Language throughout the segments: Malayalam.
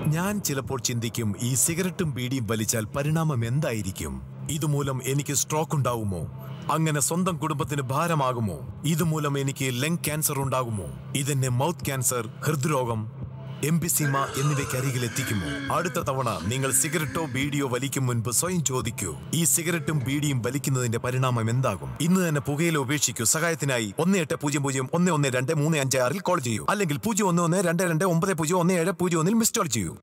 ഞാൻ ചിലപ്പോൾ ചിന്തിക്കും, ഈ സിഗരറ്റും ബീഡിയും വലിച്ചാൽ പരിണാമം എന്തായിരിക്കും? ഇതുമൂലം എനിക്ക് സ്ട്രോക്ക് ഉണ്ടാകുമോ? അങ്ങനെ സ്വന്തം കുടുംബത്തിന് ഭാരമാകുമോ? ഇതുമൂലം എനിക്ക് ലങ് ക്യാൻസർ ഉണ്ടാകുമോ? ഇതെന്നെ മൗത്ത് ക്യാൻസർ, ഹൃദ്രോഗം, എംഫിസീമ എന്നിവയ്ക്കരികിൽ എത്തിക്കുമോ? അടുത്ത തവണ നിങ്ങൾ സിഗരറ്റോ ബീഡിയോ വലിക്കും മുൻപ് സ്വയം ചോദിക്കൂ, ഈ സിഗരറ്റും ബീഡിയും വലിക്കുന്നതിന്റെ പരിണാമം എന്താകും? ഇന്ന് തന്നെ പുകയില ഉപേക്ഷിക്കൂ. സഹായത്തിനായി 1800 112 356 കോൾ ചെയ്യൂ, അല്ലെങ്കിൽ 011229011701 മിസ് കോൾ ചെയ്യൂ.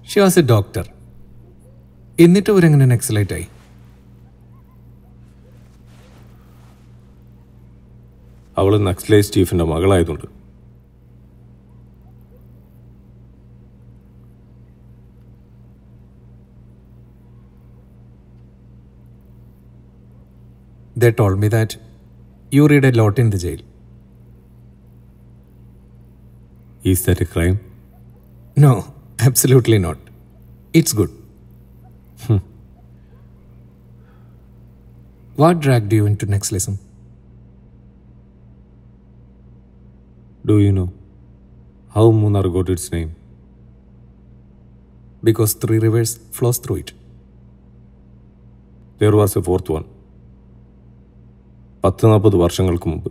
She was a doctor. എന്നിട്ട് അവരെങ്ങനെ നക്സലൈറ്റ് ആയി? അവൾ Naxalite സ്റ്റീഫിൻ്റെ മകളായതുകൊണ്ട്. They told me that you read a lot in the jail. Is that a crime? No, absolutely not. It's good. What dragged you into Naxalism? Do you know how Munnar got its name? Because 3 rivers flows through it. There was a fourth one. 10-40 വർഷങ്ങൾക്ക് മുമ്പ്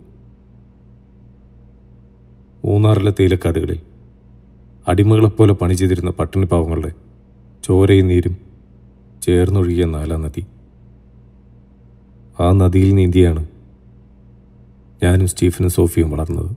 മൂന്നാറിലെ തേയിലക്കാടുകളിൽ അടിമകളെപ്പോലെ പണി ചെയ്തിരുന്ന പട്ടിണിപ്പാവങ്ങളുടെ ചോരയും നീരും ചേർന്നൊഴുകിയ 4ാം നദി. ആ നദിയിൽ നീന്തിയാണ് ഞാനും സ്റ്റീഫനും സോഫിയും വളർന്നത്.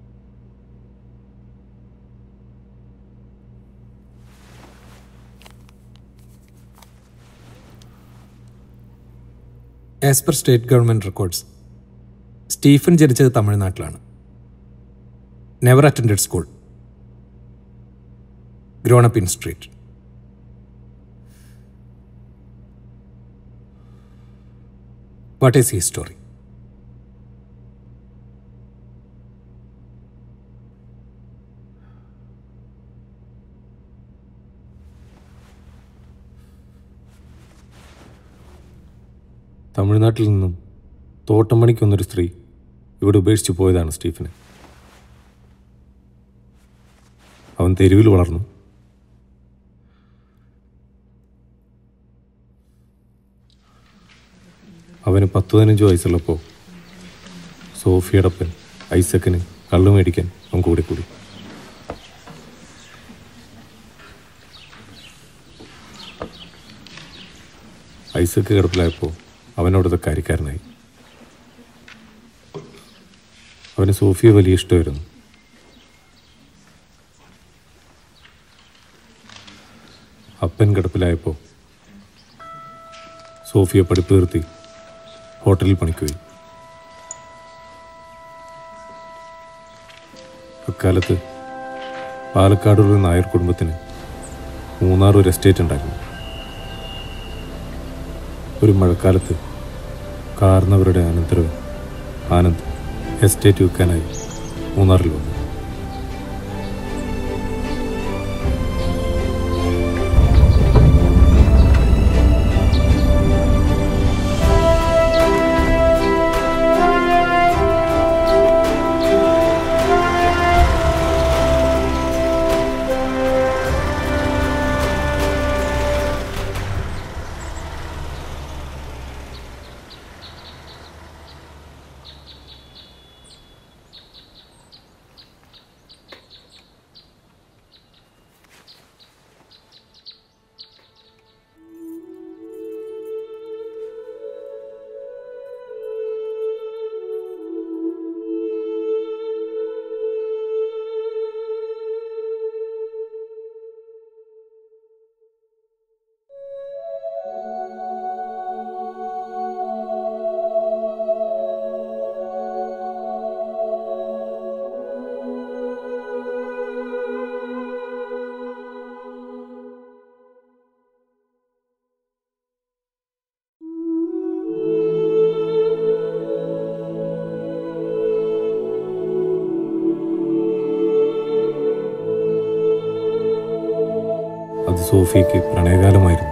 As per state government records, Stephen ജനിച്ചത് തമിഴ്നാട്ടിലാണ്. Never attended school. Grown up in street. What is his story? തമിഴ്നാട്ടിൽ നിന്നും തോട്ടം പണിക്കൊന്നൊരു സ്ത്രീ ഇവിടെ ഉപേക്ഷിച്ച് പോയതാണ് സ്റ്റീഫനെ. അവൻ തെരുവിൽ വളർന്നു. അവന് 10-15 വയസ്സുള്ളപ്പോൾ സോഫിയടപ്പൻ ഐസക്കിന് കള്ളു മേടിക്കാൻ അവൻ കൂടി. ഐസക്ക് കിടപ്പിലായപ്പോൾ അവനവിടുത്തെ കാര്യക്കാരനായി. അവന് സോഫിയെ വലിയ ഇഷ്ടമായിരുന്നു. അപ്പൻ കിടപ്പിലായപ്പോൾ സോഫിയെ പഠിപ്പ് നിർത്തി ഹോട്ടലിൽ പണിക്കുപോയി. അക്കാലത്ത് പാലക്കാടുള്ള നായർ കുടുംബത്തിന് മൂന്നാർ ഒരു എസ്റ്റേറ്റ് ഉണ്ടായിരുന്നു. ഒരു മഴക്കാലത്ത് കാർന്നവരുടെ അനന്തരവൻ ആനന്ദ് എസ്റ്റേറ്റ് വിൽക്കാനായി മൂന്നാറിൽ വന്നു. അത് സോഫിയയ്ക്ക് പ്രണയകാലമായിരുന്നു.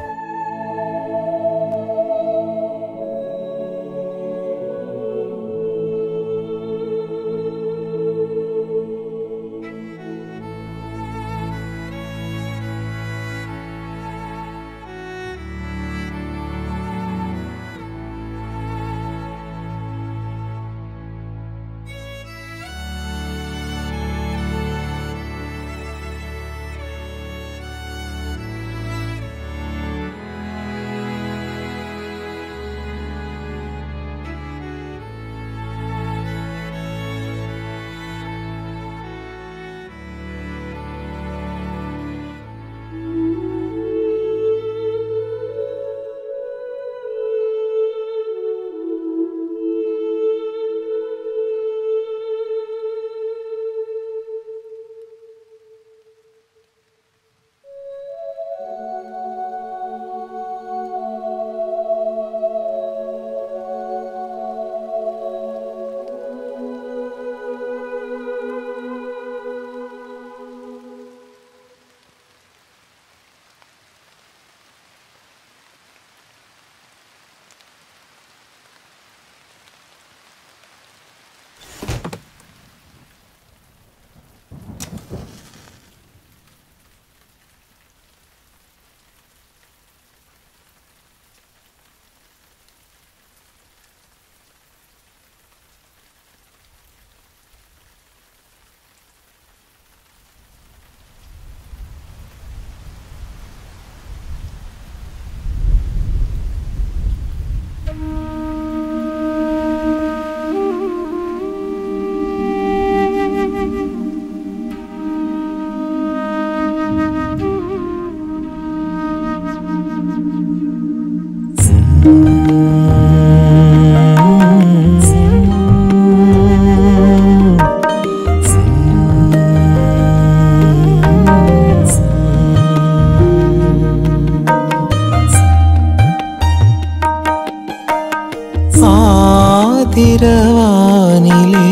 ആതിരവാനിലെ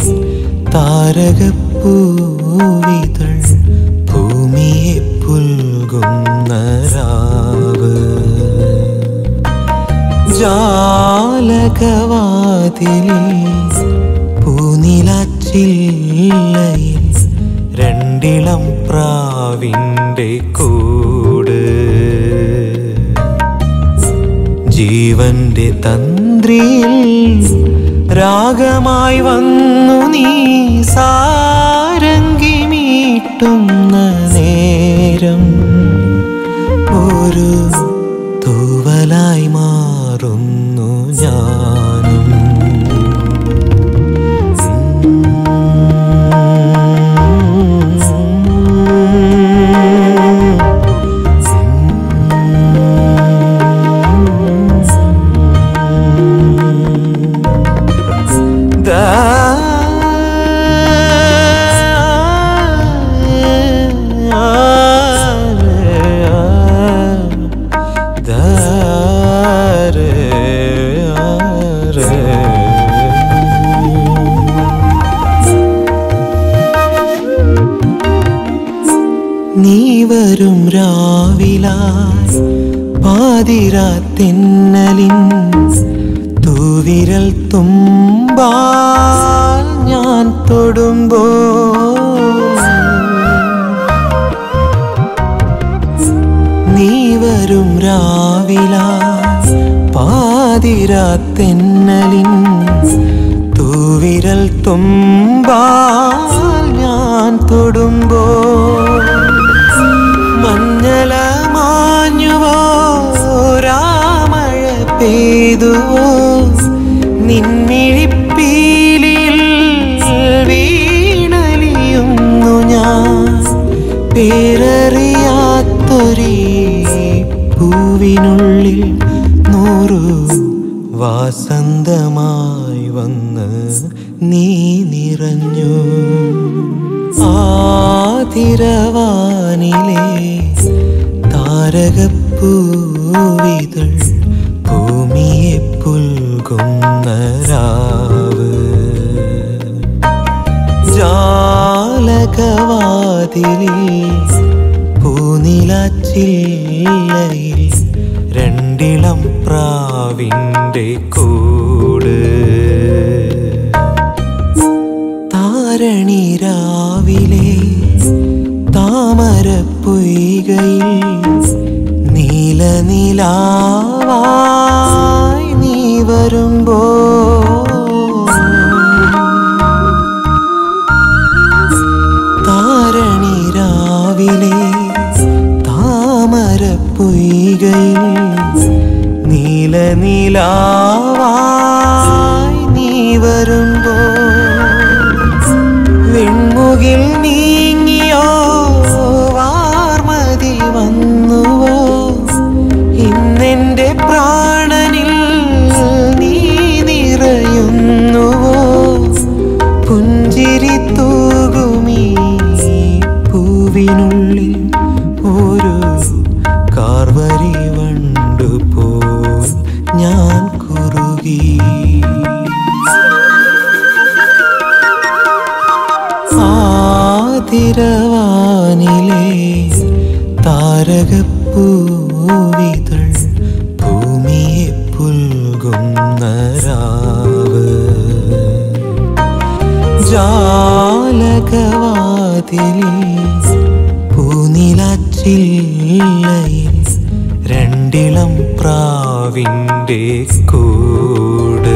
താരകപ്പൂവിതൾ ഭൂമിയെ പുൽകുന്ന രാവ് ജാലകവാതിലിൽ പൂനിലാച്ചില്ലയിൽ രണ്ടിളം പ്രാവിൻ്റെ കൂട് ജീവന്റെ തന്ത്രിയിൽ രാഗമായി വന്നു നീ സാരംഗി മീട്ടുന്ന നേരം ഒരു തൂവലായി മാറുന്നു ഞാനും. നീ വരും രാവിലായി പാതിരാത്തെന്നലിൻ തൂവിരൽ തുമ്പാൽ ഞാൻ തൊടുമ്പോൾ നീ വരും രാവിലായി പാതിരാത്തെന്നലിൻ തൂവിരൽ തുമ്പാൽ ഞാൻ തൊടുമ്പോൾ മഞ്ഞള മാഞ്ഞുവോ രാമഴ പെയ്തുവോ നിൻമിഴിപ്പീലിൽ വീണലിയുന്നു ഞാൻ പേരറിയാത്തൊരീ പൂവിനുള്ളിൽ നൂറു വാസന്തമായി വന്ന് നീ നിറഞ്ഞു. ആതിരവാനിലെ താരകപ്പൂവിതൾ ഭൂമിയെ പുൽകുന്ന രാവ് ജാലകവാതിലിൽ പൂനിലാച്ചില്ലയിൽ രണ്ടിളം പ്രാവിൻ്റെ കൂട് താരണി രാവിലെ താമരപ്പൊയ്കയിൽ നീലനിലാവായി നീ വരുമ്പോൾ താരണി രാവിലെ താമരപ്പൊയ്കയിൽ നീലനിലാവായി നീ വരുമ്പോൾ വെൺമുകിൽ നീങ്ങിയോ വാർമതി വന്നുവോ ഇന്നെൻ്റെ പ്രാണനിൽ നീ നിറയുന്നുവോ പുഞ്ചിരി തൂകുമീ പൂവിനുള്ളിൽ ഒരു കാർവരി വണ്ടുപോൽ ഞാൻ കുറുകി. ആതിരവാനിലെ താരകപ്പൂവിതൾ ഭൂമിയെ പുൽകുന്ന രാവ് ജാലകവാതിലിൽ പൂനിലാച്ചില്ലയിൽ രണ്ടിളം പ്രാവിൻ്റെ കൂട്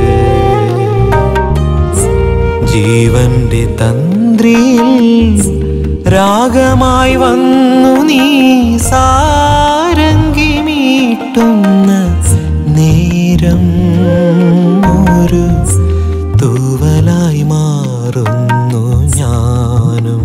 ജീവന്റെ തന്ത്രിയിൽ രാഗമായി വന്നു നീ സാരംഗി മീട്ടുന്ന നേരം ഒരു തൂവലായി മാറുന്നു ഞാനും.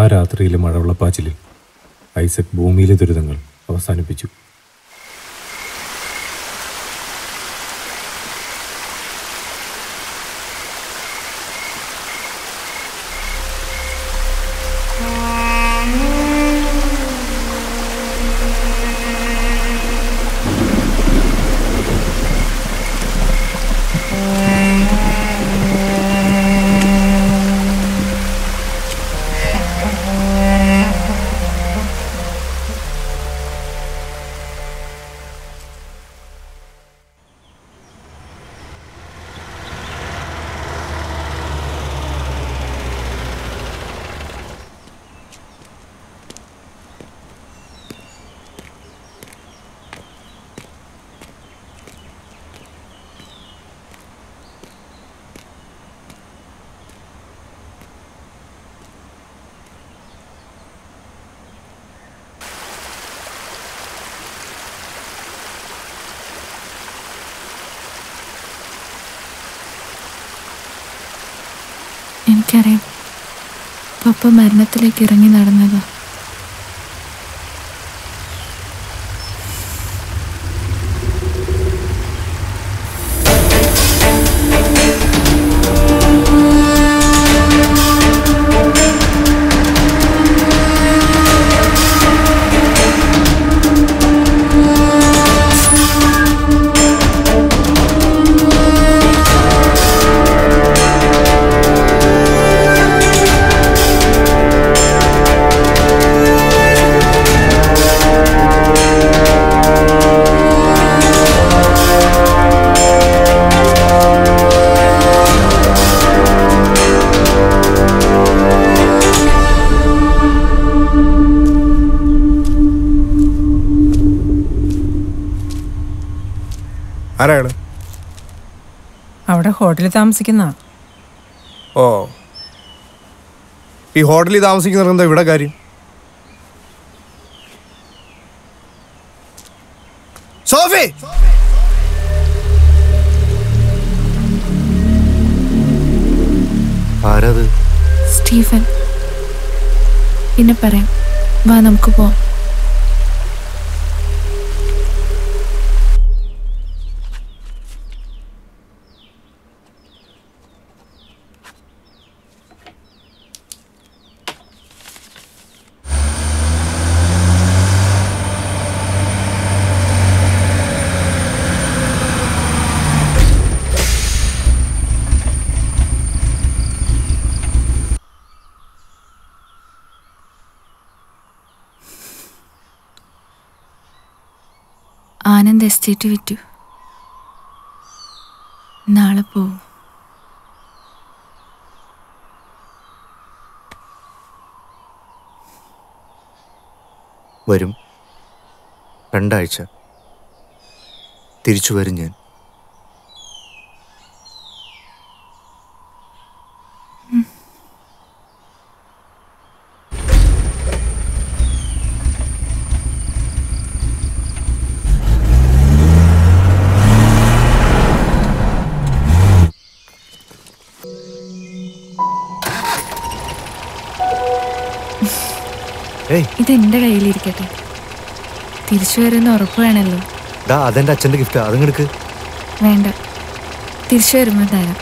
ആ രാത്രിയിലെ മഴവെള്ളപ്പാച്ചിലിൽ ഐസക് ഭൂമിയിലെ ദുരിതങ്ങൾ അവസാനിപ്പിച്ചു. എനിക്കറിയാം, പപ്പ മരണത്തിലേക്ക് ഇറങ്ങി നടന്നതാ. ആരാണ്? അവിടെ ഹോട്ടലിൽ താമസിക്കുന്ന. ഓ, ഈ ഹോട്ടലിൽ താമസിക്കുന്നവർക്ക് എന്താ ഇവിടെ കാര്യം? സോഫി, ആരത്? സ്റ്റീഫൻ. പിന്നെ പറയാം, വാ നമുക്ക് പോവാം. ആനന്ദ് എസ്റ്റേറ്റ് വിറ്റു. നാളെ പോവും. വരും. 2 ആഴ്ച തിരിച്ചു വരും ഞാൻ. ഇതെന്റെ കയ്യിലിരിക്കട്ടെ. തിരിച്ചു വരുന്ന ഉറപ്പ് വേണല്ലോ. അതെന്റെ അച്ഛന്റെ ഗിഫ്റ്റ്, അതങ്ങെടുക്ക്. വേണ്ട, തിരിച്ചു വരുമ്പോൾ തരാം.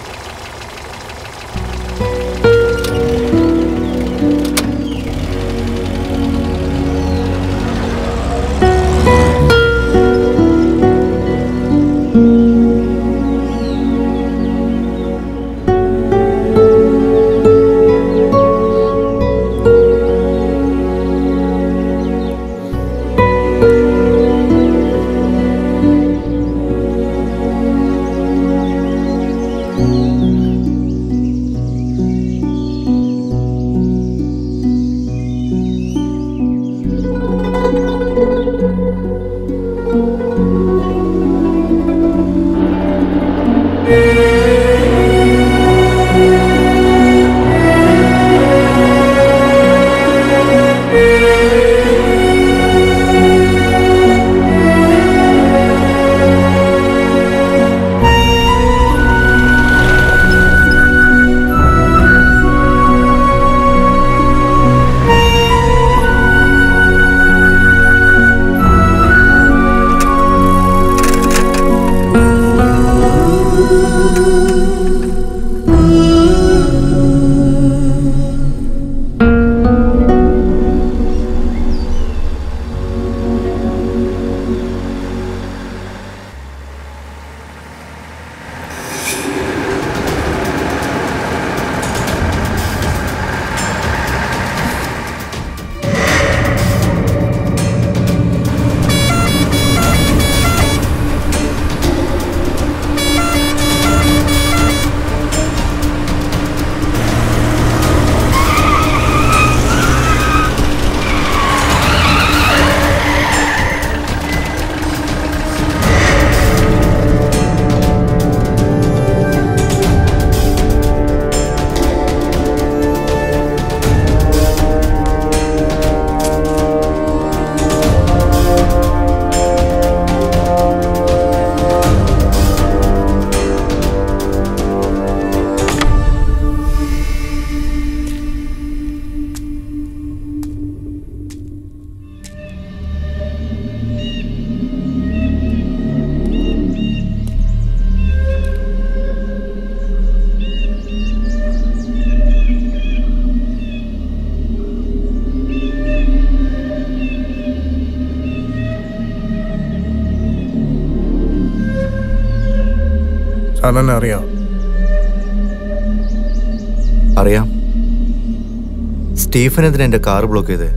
അണ്ണനെ അറിയാം. അറിയാം. സ്റ്റീഫൻ എന്തിനാ എൻ്റെ കാർ ബ്ലോക്ക് ചെയ്തേ?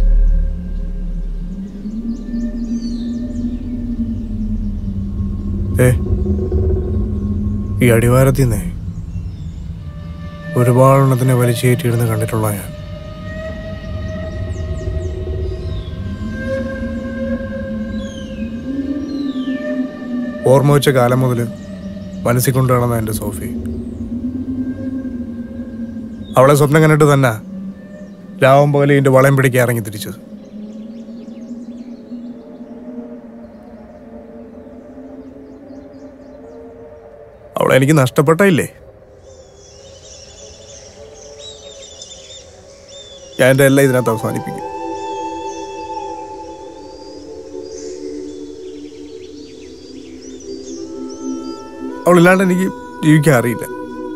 ഈ അടിവാരത്തിൽ നിന്നേ ഒരുപാടെണ്ണത്തിനെ വലിച്ചേറ്റിയിരുന്ന് കണ്ടിട്ടുള്ള ഞാൻ. ഓർമ്മ വെച്ച കാലം മുതൽ മനസ്സിൽ കൊണ്ടു നടന്ന എൻ്റെ സോഫി. അവളെ സ്വപ്നം കണ്ടിട്ട് തന്നെ രാവും പകലും എൻ്റെ വളയം പിടിക്കാൻ ഇറങ്ങി തിരിച്ചത്. അവളെ എനിക്ക് നഷ്ടപ്പെട്ടില്ലേ? ഞാൻ എൻ്റെ എല്ലാം ഇതിനകത്ത് അവസാനിപ്പിക്കും. അവളില്ലാണ്ട് എനിക്ക് ജീവിക്കാൻ അറിയില്ല.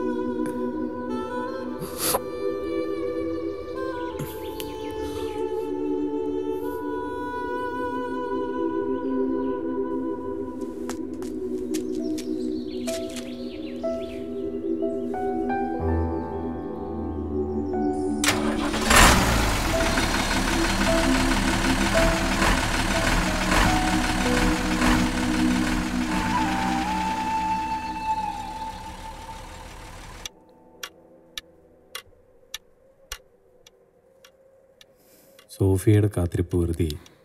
സോഫിയയുടെ കാത്തിരിപ്പ് വെറുതെ.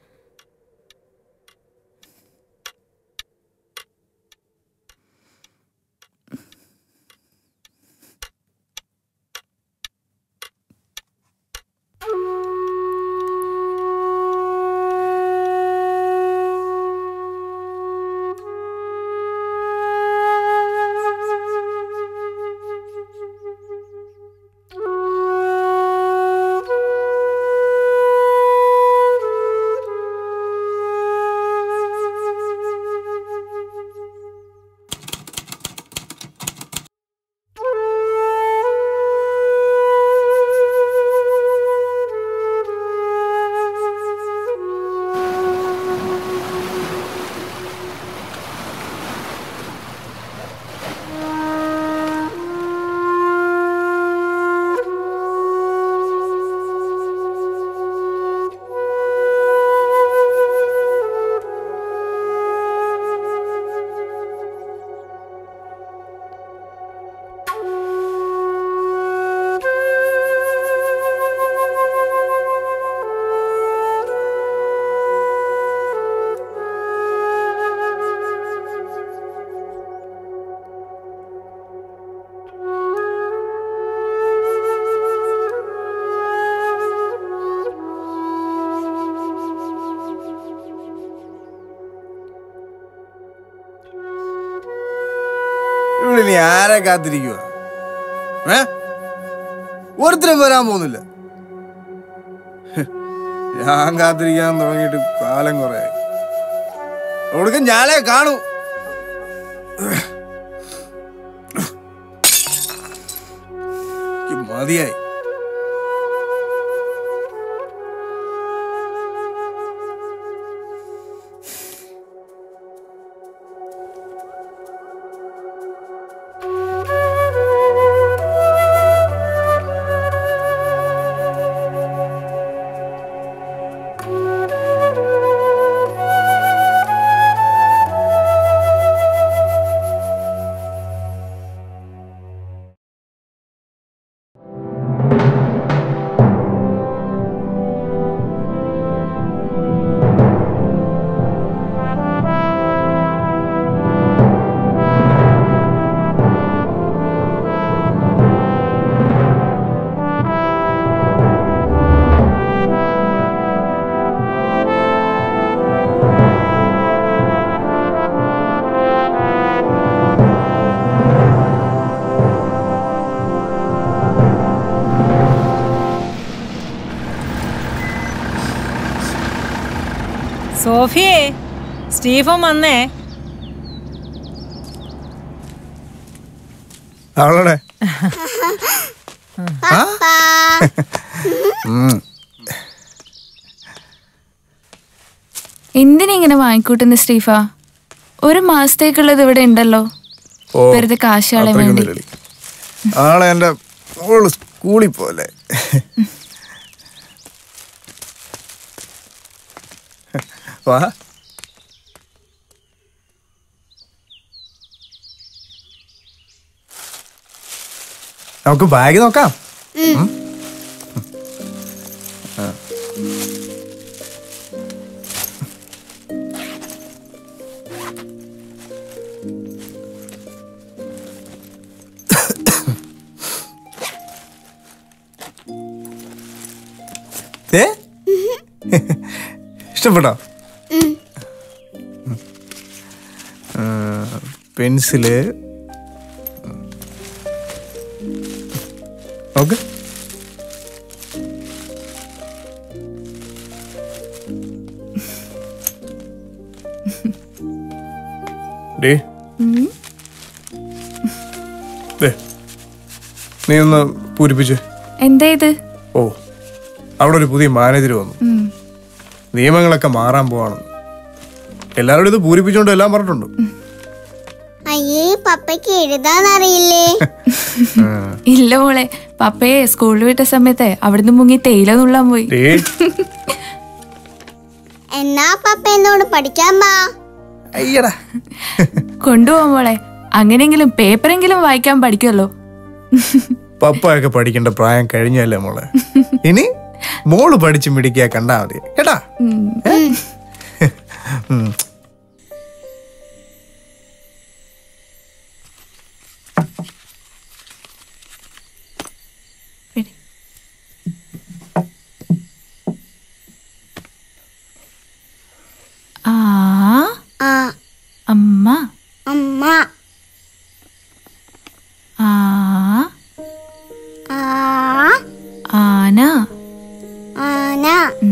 നീ ആരെ കാത്തിരിക്കുക? ഒരുത്തരും വരാൻ പോകുന്നില്ല. ഞാൻ കാത്തിരിക്കാൻ തുടങ്ങിയിട്ട് കാലം കുറയായി. അവൾക്ക് ഞാനേ കാണൂ. മതിയായി. സോഫിയേ, സ്റ്റീഫൻ വന്നേ. അവളെ എന്തിനിങ്ങനെ വാങ്ങിക്കൂട്ടുന്നു സ്റ്റീഫ? ഒരു മാസത്തേക്കുള്ളത് ഇവിടെ ഉണ്ടല്ലോ. വെറുതെ കാശാളെ വേണ്ടി. ആളെ എൻ്റെ മോള് സ്കൂളിൽ പോലെ. വാ, നമുക്ക് ബാഗ് നോക്കാം. ഇഷ്ടപ്പെട്ടോ? Pencil okay. നീ ഒന്ന് പൂരിപ്പിച്ച്. എന്താ ഇത്? ഓ, അവിടെ ഒരു പുതിയ മാനേജർ വന്നു. നിയമങ്ങളൊക്കെ മാറാൻ പോവാണ്. എല്ലാവരും ഇത് പൂരിപ്പിച്ചോണ്ട് എല്ലാം പറഞ്ഞിട്ടുണ്ട്. അയ്യേ, പപ്പയ്ക്ക് എഴുതാനറിയില്ലേ? ഇല്ല മോളെ, പപ്പയെ സ്കൂളിൽ വിട്ട സമയത്ത് അവിടുന്ന് മുങ്ങി തേയില നുള്ളാൻ പോയി. എന്നാ പപ്പ എന്നോട് പഠിക്കാൻ വാ. അയ്യടാ, കൊണ്ടുപോവാ മോളെ, അങ്ങനെയെങ്കിലും പേപ്പറെങ്കിലും വായിക്കാൻ പഠിക്കുമല്ലോ. പപ്പയൊക്കെ പഠിക്കേണ്ട പ്രായം കഴിഞ്ഞല്ലേ മോളെ. ഇനി മോള് പഠിച്ചു മിടിക്കുക കണ്ടാ മതി കേട്ടാ. അമ്മ അമ്മ ആന ആന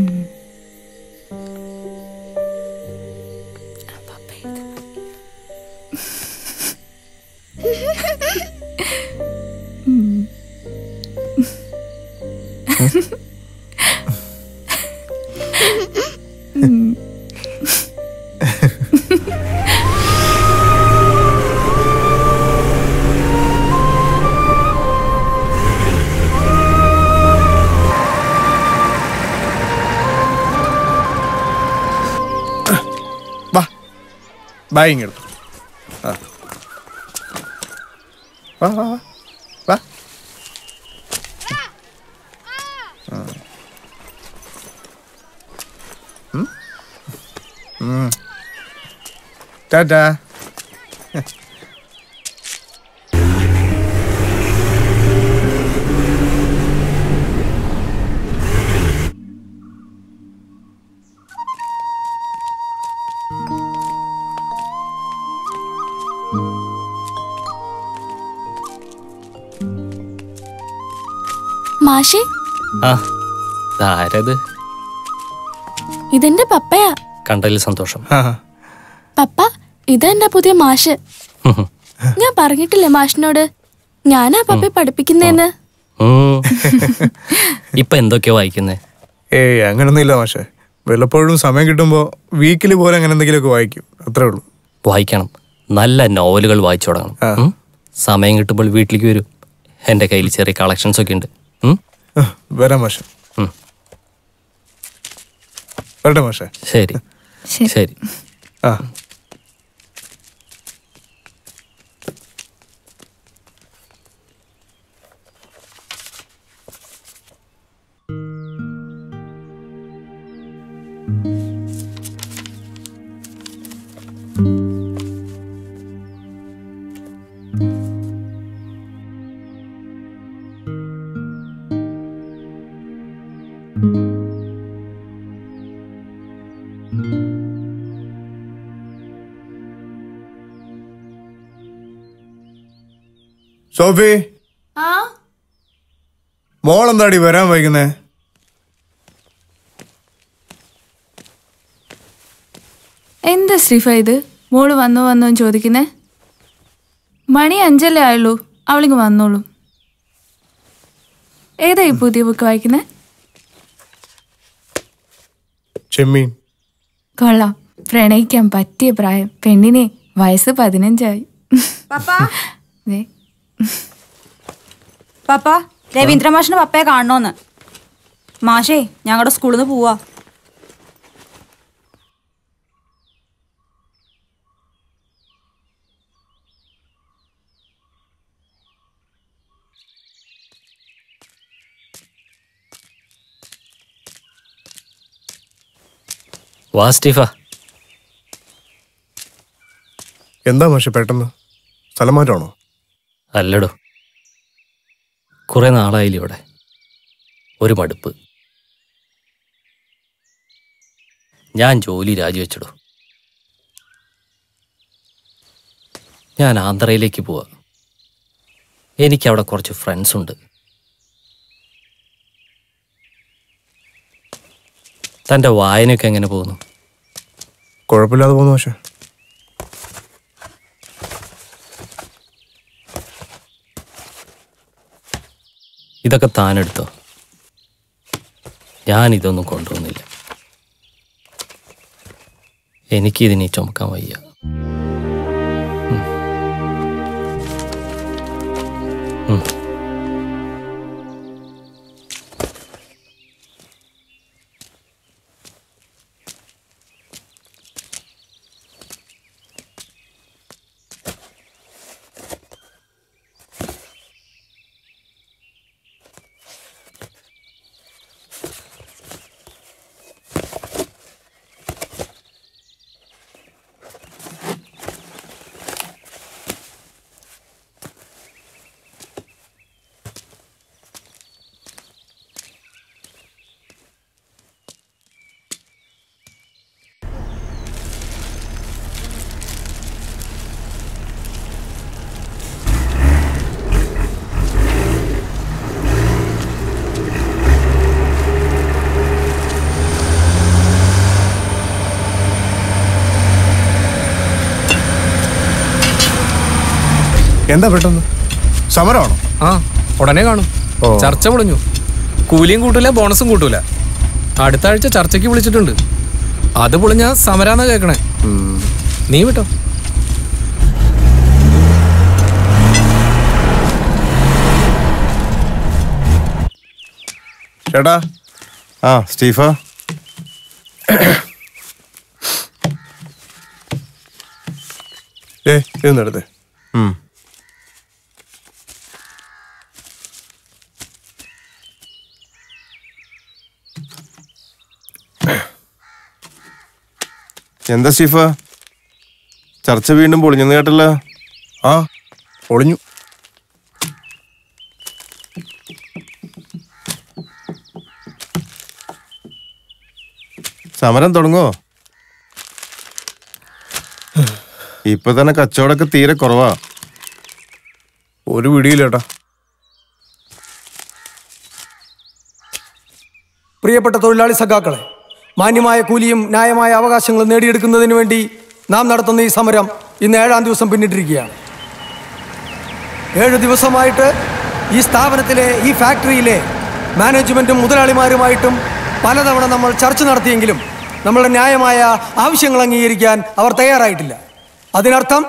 ബാഗ് എടുത്തു. വാ വാ വാ. ടാറ്റാ. മാഷേ, ആരത്? ഇതെന്റെ പപ്പയാ. കണ്ടതിൽ സന്തോഷം. പപ്പ, ഇതെന്റെ പുതിയ മാഷ്. ഞാൻ പറഞ്ഞിട്ടില്ലേ മാഷിനോട് ഞാനാ പപ്പയെ പഠിപ്പിക്കുന്നേന്ന്. ഇപ്പൊ എന്തൊക്കെയാ വായിക്കുന്നേ? ഏയ്, അങ്ങനൊന്നും ഇല്ല മാഷെ. വല്ലപ്പോഴും സമയം കിട്ടുമ്പോ വീക്കിലി പോലെ അങ്ങനെ എന്തെങ്കിലുമൊക്കെ വായിക്കും, അത്രേ ഉള്ളൂ. വായിക്കണം, നല്ല നോവലുകൾ വായിച്ചു തുടങ്ങണം. സമയം കിട്ടുമ്പോൾ വീട്ടിലേക്ക് വരും. എന്റെ കയ്യിൽ ചെറിയ കളക്ഷൻസ് ഒക്കെ ഉണ്ട്. വരാം മാഷെ. വരട്ടെ മാഷെ. ശരി ശരി. ആ, സോഫി, മോളെന്താടി വരാൻ വൈകുന്നേ? എന്താ ശ്രീഫ ഇത്? മോള് വന്നോ ചോദിക്കുന്നേ? മണി 5 ആയുള്ളൂ, അവളിങ്ങ് വന്നോളൂ. ഏതാ ഈ പുതിയ ബുക്ക് വായിക്കുന്നേ? ചെമ്മീൻ. കൊള്ളാം, പ്രണയിക്കാൻ പറ്റിയ പ്രായം. പെണ്ണിനെ വയസ്സ് 15 ആയി. പപ്പ രവീന്ദ്ര മാഷിന് പപ്പയെ കാണണോന്ന്. മാഷേ ഞങ്ങളുടെ സ്കൂളിൽ നിന്ന് പോവാ. വാ സ്റ്റീഫ. എന്താ മാഷെ പെട്ടെന്ന്? സ്ഥലം മാറ്റാണോ? അല്ലടോ, കുറെ നാളായില്ല ഇവിടെ. ഒരു മടുപ്പ്. ഞാൻ ജോലി രാജിവെച്ചിടോ. ഞാൻ ആന്ധ്രയിലേക്ക് പോവാ. എനിക്കവിടെ കുറച്ച് ഫ്രണ്ട്സ് ഉണ്ട്. തൻ്റെ വായനയൊക്കെ എങ്ങനെ പോകുന്നു? കുഴപ്പമില്ലാതെ പോകുന്നു മാഷെ. ഇതൊക്കെ താനെടുത്തോ. ഞാനിതൊന്നും കൊണ്ടുവന്നില്ല. എനിക്കിതിനി ചുമക്കാൻ വയ്യ. എന്താ പെട്ടെന്ന്? സമരമാണോ? ആ, ഉടനെ കാണും. ചർച്ച പൊളിഞ്ഞു. കൂലിയും കൂട്ടൂല, ബോണസും കൂട്ടൂല. അടുത്ത ആഴ്ച ചർച്ചയ്ക്ക് വിളിച്ചിട്ടുണ്ട്. അത് പൊളിഞ്ഞ സമരാന്നാ കേൾക്കണേ. നീ വിട്ടോ. ചേട്ടാ. ആ സ്റ്റീഫ. ഇതെടുത്തേ. എന്താ സ്റ്റീഫ, ചർച്ച വീണ്ടും പൊളിഞ്ഞെന്ന് കേട്ടല്ലോ? ആ, പൊളിഞ്ഞു. സമരം തുടങ്ങോ? ഇപ്പൊ തന്നെ കച്ചവടമൊക്കെ തീരെ കുറവാ. ഒരു പിടിയില്ലേട്ടാ. പ്രിയപ്പെട്ട തൊഴിലാളി സഖാക്കളെ, മാന്യമായ കൂലിയും ന്യായമായ അവകാശങ്ങളും നേടിയെടുക്കുന്നതിന് വേണ്ടി നാം നടത്തുന്ന ഈ സമരം ഇന്ന് 7-ാം ദിവസം പിന്നിട്ടിരിക്കുകയാണ്. 7 ദിവസമായിട്ട് ഈ സ്ഥാപനത്തിലെ, ഈ ഫാക്ടറിയിലെ മാനേജ്മെൻറ്റും മുതലാളിമാരുമായിട്ടും പലതവണ നമ്മൾ ചർച്ച നടത്തിയെങ്കിലും നമ്മളുടെ ന്യായമായ ആവശ്യങ്ങൾ അംഗീകരിക്കാൻ അവർ തയ്യാറായിട്ടില്ല. അതിനർത്ഥം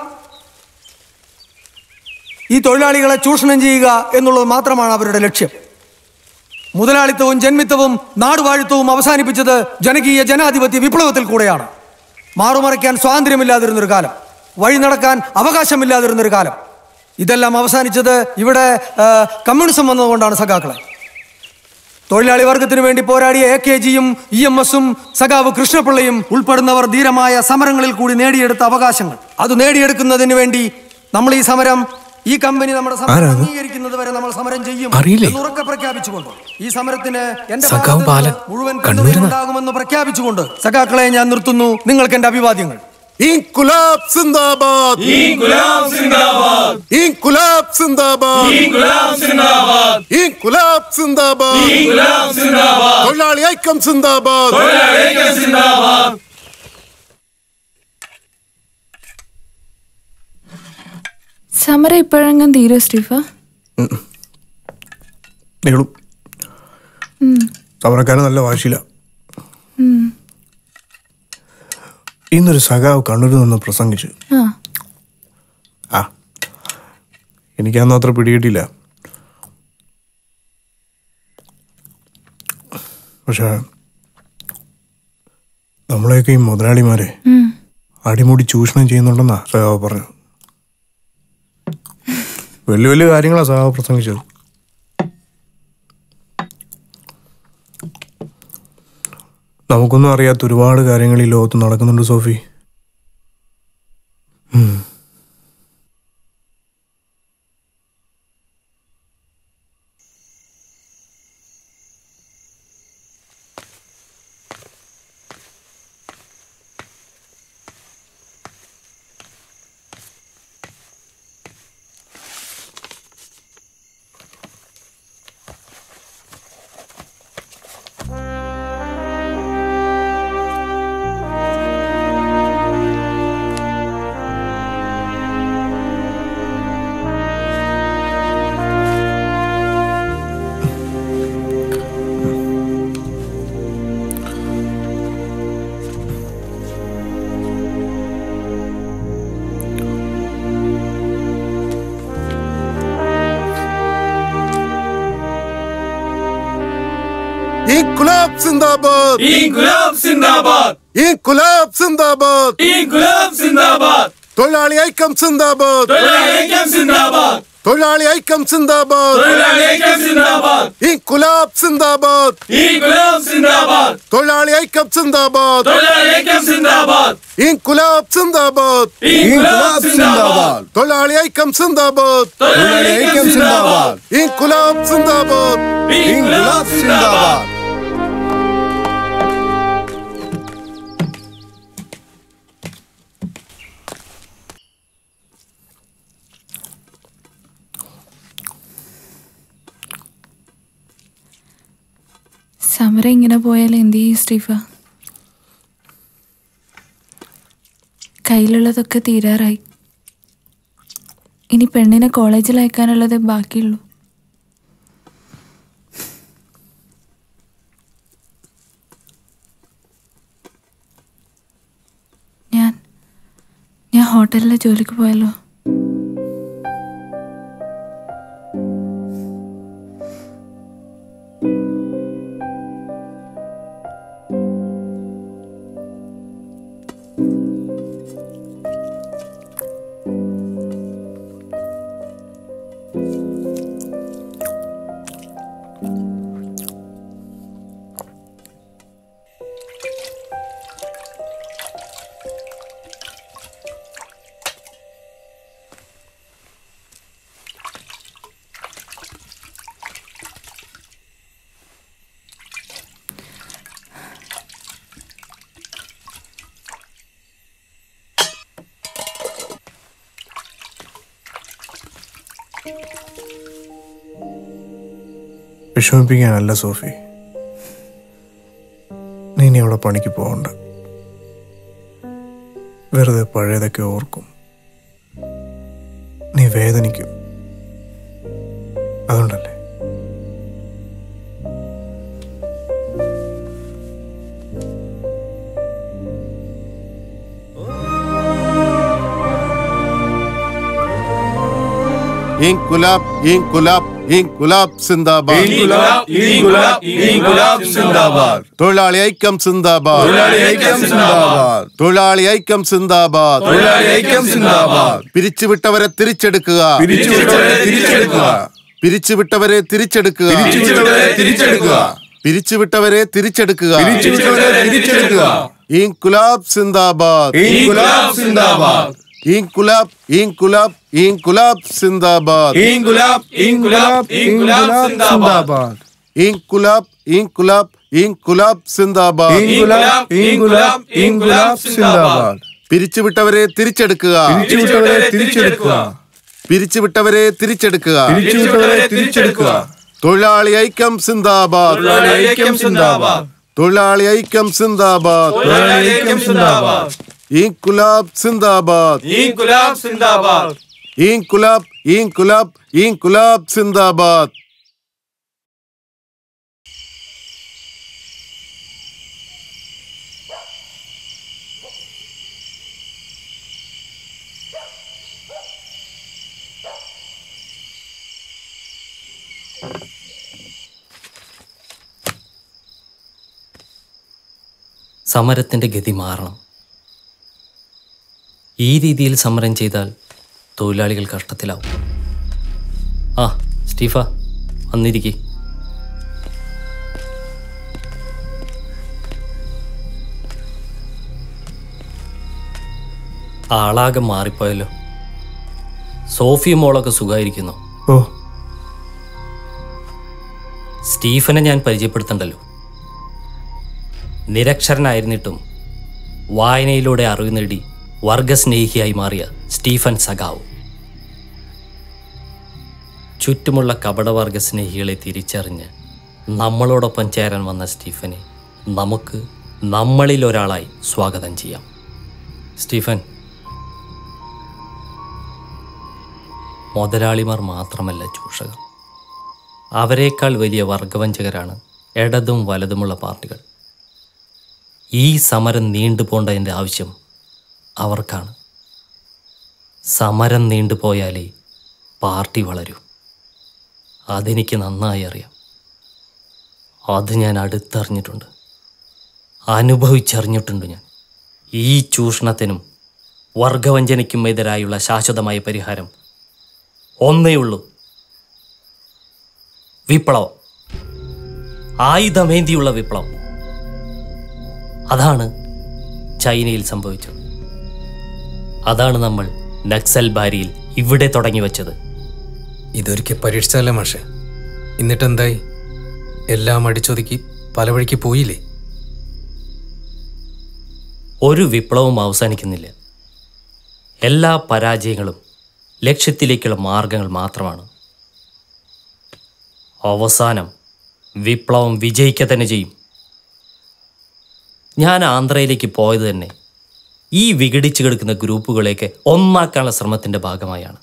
ഈ തൊഴിലാളികളെ ചൂഷണം ചെയ്യുക എന്നുള്ളത് മാത്രമാണ് അവരുടെ ലക്ഷ്യം. മുതലാളിത്തവും ജന്മിത്തവും നാടുവാഴിത്തവും അവസാനിപ്പിച്ചത് ജനകീയ ജനാധിപത്യ വിപ്ലവത്തിൽ കൂടെയാണ്. മാറുമറയ്ക്കാൻ സ്വാതന്ത്ര്യമില്ലാതിരുന്നൊരു കാലം, വഴി നടക്കാൻ അവകാശമില്ലാതിരുന്നൊരു കാലം. ഇതെല്ലാം അവസാനിച്ചത് ഇവിടെ കമ്മ്യൂണിസം വന്നതുകൊണ്ടാണ് സഖാക്കളെ. തൊഴിലാളി വർഗത്തിന് വേണ്ടി പോരാടിയ AKGയും EMSഉം സഖാവ് കൃഷ്ണപിള്ളയും ഉൾപ്പെടുന്നവർ ധീരമായ സമരങ്ങളിൽ കൂടി നേടിയെടുത്ത അവകാശങ്ങൾ, അത് നേടിയെടുക്കുന്നതിന് വേണ്ടി നമ്മൾ ഈ സമരം, ഈ കമ്പനി നമ്മുടെ സമരം അംഗീകരിക്കുന്നത് വരെ നമ്മൾ സമരം ചെയ്യും എന്ന് ഉറക്കെ പ്രഖ്യാപിച്ചുകൊണ്ട് ഈ സമരത്തിന് എന്റെ മുഴുവൻ പിന്തുണയുണ്ടാകുമെന്ന് പ്രഖ്യാപിച്ചുകൊണ്ട് സഖാക്കളെ ഞാൻ നിർത്തുന്നു. നിങ്ങൾക്ക് എന്റെ അഭിവാദ്യങ്ങൾ. ഇൻകുലാബ് സിന്ദാബാദ്, ഇൻകുലാബ് സിന്ദാബാദ്, ഇൻകുലാബ് സിന്ദാബാദ്, ഇൻകുലാബ് സിന്ദാബാദ്, ഇൻകുലാബ് സിന്ദാബാദ്, ഇൻകുലാബ് സിന്ദാബാദ്, തൊഴിലാളി ഐക്യം സിന്ദാബാദ്, തൊഴിലാളി ഐക്യം സിന്ദാബാദ്. സമരം ഇപ്പോഴെങ്ങും തീരോ സ്റ്റീഫ? സമരക്കാരൻ നല്ല വാശിയില്ല. ഇന്നൊരു സഖാവ് കണ്ണൂരിൽ നിന്ന് പ്രസംഗിച്ചു. എനിക്കതൊന്നും അത്ര പിടികിട്ടില്ല. പക്ഷെ നമ്മളെയൊക്കെ ഈ മുതലാളിമാരെ അടിമുടി ചൂഷണം ചെയ്യുന്നുണ്ടെന്നാ സഹാവ് പറഞ്ഞു. വലിയ വലിയ കാര്യങ്ങളാണ് സഹാവ് പ്രസംഗിച്ചത്. നമുക്കൊന്നും അറിയാത്ത ഒരുപാട് കാര്യങ്ങൾ ഈ ലോകത്ത് നടക്കുന്നുണ്ട് Sophy. İnkılap zindabad! İnkılap zindabad! İnkılap zindabad! İnkılap zindabad! തൊഴിലാളി ഐക്യം സിന്ദാബാദ്! തൊഴിലാളി ഐക്യം സിന്ദാബാദ്! തൊഴിലാളി ഐക്യം സിന്ദാബാദ്! തൊഴിലാളി ഐക്യം സിന്ദാബാദ്! ഇൻകുലാബ് സിന്ദാബാദ്! ഇൻകുലാബ് സിന്ദാബാദ്! തൊഴിലാളി ഐക്യം സിന്ദാബാദ്! തൊഴിലാളി ഐക്യം സിന്ദാബാദ്! ഇൻകുലാബ് സിന്ദാബാദ്! ഇൻകുലാബ് സിന്ദാബാദ്! തൊഴിലാളി ഐക്യം സിന്ദാബാദ്! തൊഴിലാളി ഐക്യം സിന്ദാബാദ്! ഇൻകുലാബ് സിന്ദാബാദ്! ഇൻകുലാബ് സിന്ദാബാദ്! സമരം ഇങ്ങനെ പോയാൽ എന്ത് ചെയ്യും സ്റ്റീഫ? കയ്യിലുള്ളതൊക്കെ തീരാറായി. ഇനി പെണ്ണിനെ കോളേജിൽ അയക്കാനുള്ളതേ ബാക്കിയുള്ളൂ. ഞാൻ ഹോട്ടലിലെ ജോലിക്ക് പോയല്ലോ. വിഷമിപ്പിക്കാനല്ല സോഫി, നീ ഇനി അവിടെ പണിക്ക് പോകണ്ട. വെറുതെ പഴയതൊക്കെ ഓർക്കും, നീ വേദനിക്കും. അതുകൊണ്ടല്ലേ. ഇൻകുലാബ് ഇൻകുലാബ് ഇൻകുലാബ് സിന്ദാബാദ്! ഇൻകുലാബ് ഇൻകുലാബ് ഇൻകുലാബ് സിന്ദാബാദ്! തൊഴിലാളി ഐക്യം സിന്ദാബാദ്! തൊഴിലാളി ഐക്യം സിന്ദാബാദ്! തൊഴിലാളി ഐക്യം സിന്ദാബാദ്! തൊഴിലാളി ഐക്യം സിന്ദാബാദ്! പിരിച്ചുവിട്ടവരെ തിരിച്ചെടുക്കുക! പിരിച്ചുവിട്ടവരെ തിരിച്ചെടുക്കുക! പിരിച്ചുവിട്ടവരെ തിരിച്ചെടുക്കുക! പിരിച്ചുവിട്ടവരെ തിരിച്ചെടുക്കുക! പിരിച്ചുവിട്ടവരെ തിരിച്ചെടുക്കുക! പിരിച്ചുവിട്ടവരെ തിരിച്ചെടുക്കുക! ഇൻകുലാബ് സിന്ദാബാദ്! ഇൻകുലാബ് സിന്ദാബാദ്! ഇൻകുലാബ് ഇൻകുലാബ് ഇൻകുലാബ് സിന്ദാബാദ്! ഇൻകുലാബ് ഇൻകുലാബ് ഇൻകുലാബ് സിന്ദാബാദ്! ഇൻകുലാബ് ഇൻകുലാബ് ഇൻകുലാബ് സിന്ദാബാദ്! ഇൻകുലാബ് ഇൻകുലാബ് ഇൻകുലാബ് സിന്ദാബാദ്! പിരിച്ചുവിട്ടവരെ തിരിച്ചെടുക്കുക! പിരിച്ചുവിട്ടവരെ തിരിച്ചെടുക്കുക! പിരിച്ചുവിട്ടവരെ തിരിച്ചെടുക്കുക! പിരിച്ചുവിട്ടവരെ തിരിച്ചെടുക്കുക! തൊഴിലാളി ഐക്യം സിന്ദാബാദ്! തൊഴിലാളി ഐക്യം സിന്ദാബാദ്! തൊഴിലാളി ഐക്യം സിന്ദാബാദ്! തൊഴിലാളി ഐക്യം സിന്ദാബാദ്! ഇൻകുലാബ് സിന്ദാബാദ്! ഇൻകുലാബ് സിന്ദാബാദ്! ഇൻകുലാബ് ഇൻകുലാബ് ഇൻകുലാബ് സിന്ദാബാദ്! സമരത്തിൻ്റെ ഗതി മാറണം. ഈ രീതിയിൽ സമരം ചെയ്താൽ തൊഴിലാളികൾ കഷ്ടത്തിലാവും. ആ സ്റ്റീഫ, വന്നിരിക്കേ. ആളാകെ മാറിപ്പോയല്ലോ. സോഫിയ മോളൊക്കെ സുഖമായിരിക്കുന്നു. ഓ, സ്റ്റീഫനെ ഞാൻ പരിചയപ്പെടുത്തണ്ടല്ലോ. നിരക്ഷരനായിരുന്നിട്ടും വായനയിലൂടെ അറിവ് നേടി വർഗസ്നേഹിയായി മാറിയ സ്റ്റീഫൻ സഖാവ്. ചുറ്റുമുള്ള കപടവർഗ സ്നേഹികളെ തിരിച്ചറിഞ്ഞ് നമ്മളോടൊപ്പം ചേരാൻ വന്ന സ്റ്റീഫനെ നമുക്ക് നമ്മളിൽ ഒരാളായി സ്വാഗതം ചെയ്യാം. സ്റ്റീഫൻ, മുതലാളിമാർ മാത്രമല്ല ചൂഷകർ. അവരെക്കാൾ വലിയ വർഗവഞ്ചകരാണ് ഇടതും വലതുമുള്ള പാർട്ടികൾ. ഈ സമരം നീണ്ടുപോകേണ്ടതിൻ്റെ ആവശ്യം അവർക്കാണ്. സമരം നീണ്ടുപോയാലേ പാർട്ടി വളരൂ. അതെനിക്ക് നന്നായി അറിയാം. അത് ഞാൻ അടുത്തറിഞ്ഞിട്ടുണ്ട്, അനുഭവിച്ചറിഞ്ഞിട്ടുണ്ട്. ഞാൻ ഈ ചൂഷണത്തിനും വർഗവഞ്ചനയ്ക്കും എതിരായുള്ള ശാശ്വതമായ പരിഹാരം ഒന്നേ ഉള്ളൂ: വിപ്ലവം. ആയുധമേന്തിയുള്ള വിപ്ലവം. അതാണ് ചൈനയിൽ സംഭവിച്ചത്. അതാണ് നമ്മൾ നക്സൽ ബാരിയിൽ ഇവിടെ തുടങ്ങി വച്ചത്. ഇതൊരിക്കൽ പരീക്ഷിച്ചല്ലേ മാഷെ? എന്നിട്ടെന്തായി? എല്ലാം അടിച്ചൊതുക്കി പല വഴിക്ക് പോയില്ലേ? ഒരു വിപ്ലവവും അവസാനിക്കുന്നില്ല. എല്ലാ പരാജയങ്ങളും ലക്ഷ്യത്തിലേക്കുള്ള മാർഗങ്ങൾ മാത്രമാണ്. അവസാനം വിപ്ലവം വിജയിക്കുക തന്നെ ചെയ്യും. ഞാൻ ആന്ധ്രയിലേക്ക് പോയത് തന്നെ ഈ വിഘടിച്ചു കിടക്കുന്ന ഗ്രൂപ്പുകളെയൊക്കെ ഒന്നാക്കാനുള്ള ശ്രമത്തിൻ്റെ ഭാഗമായാണ്.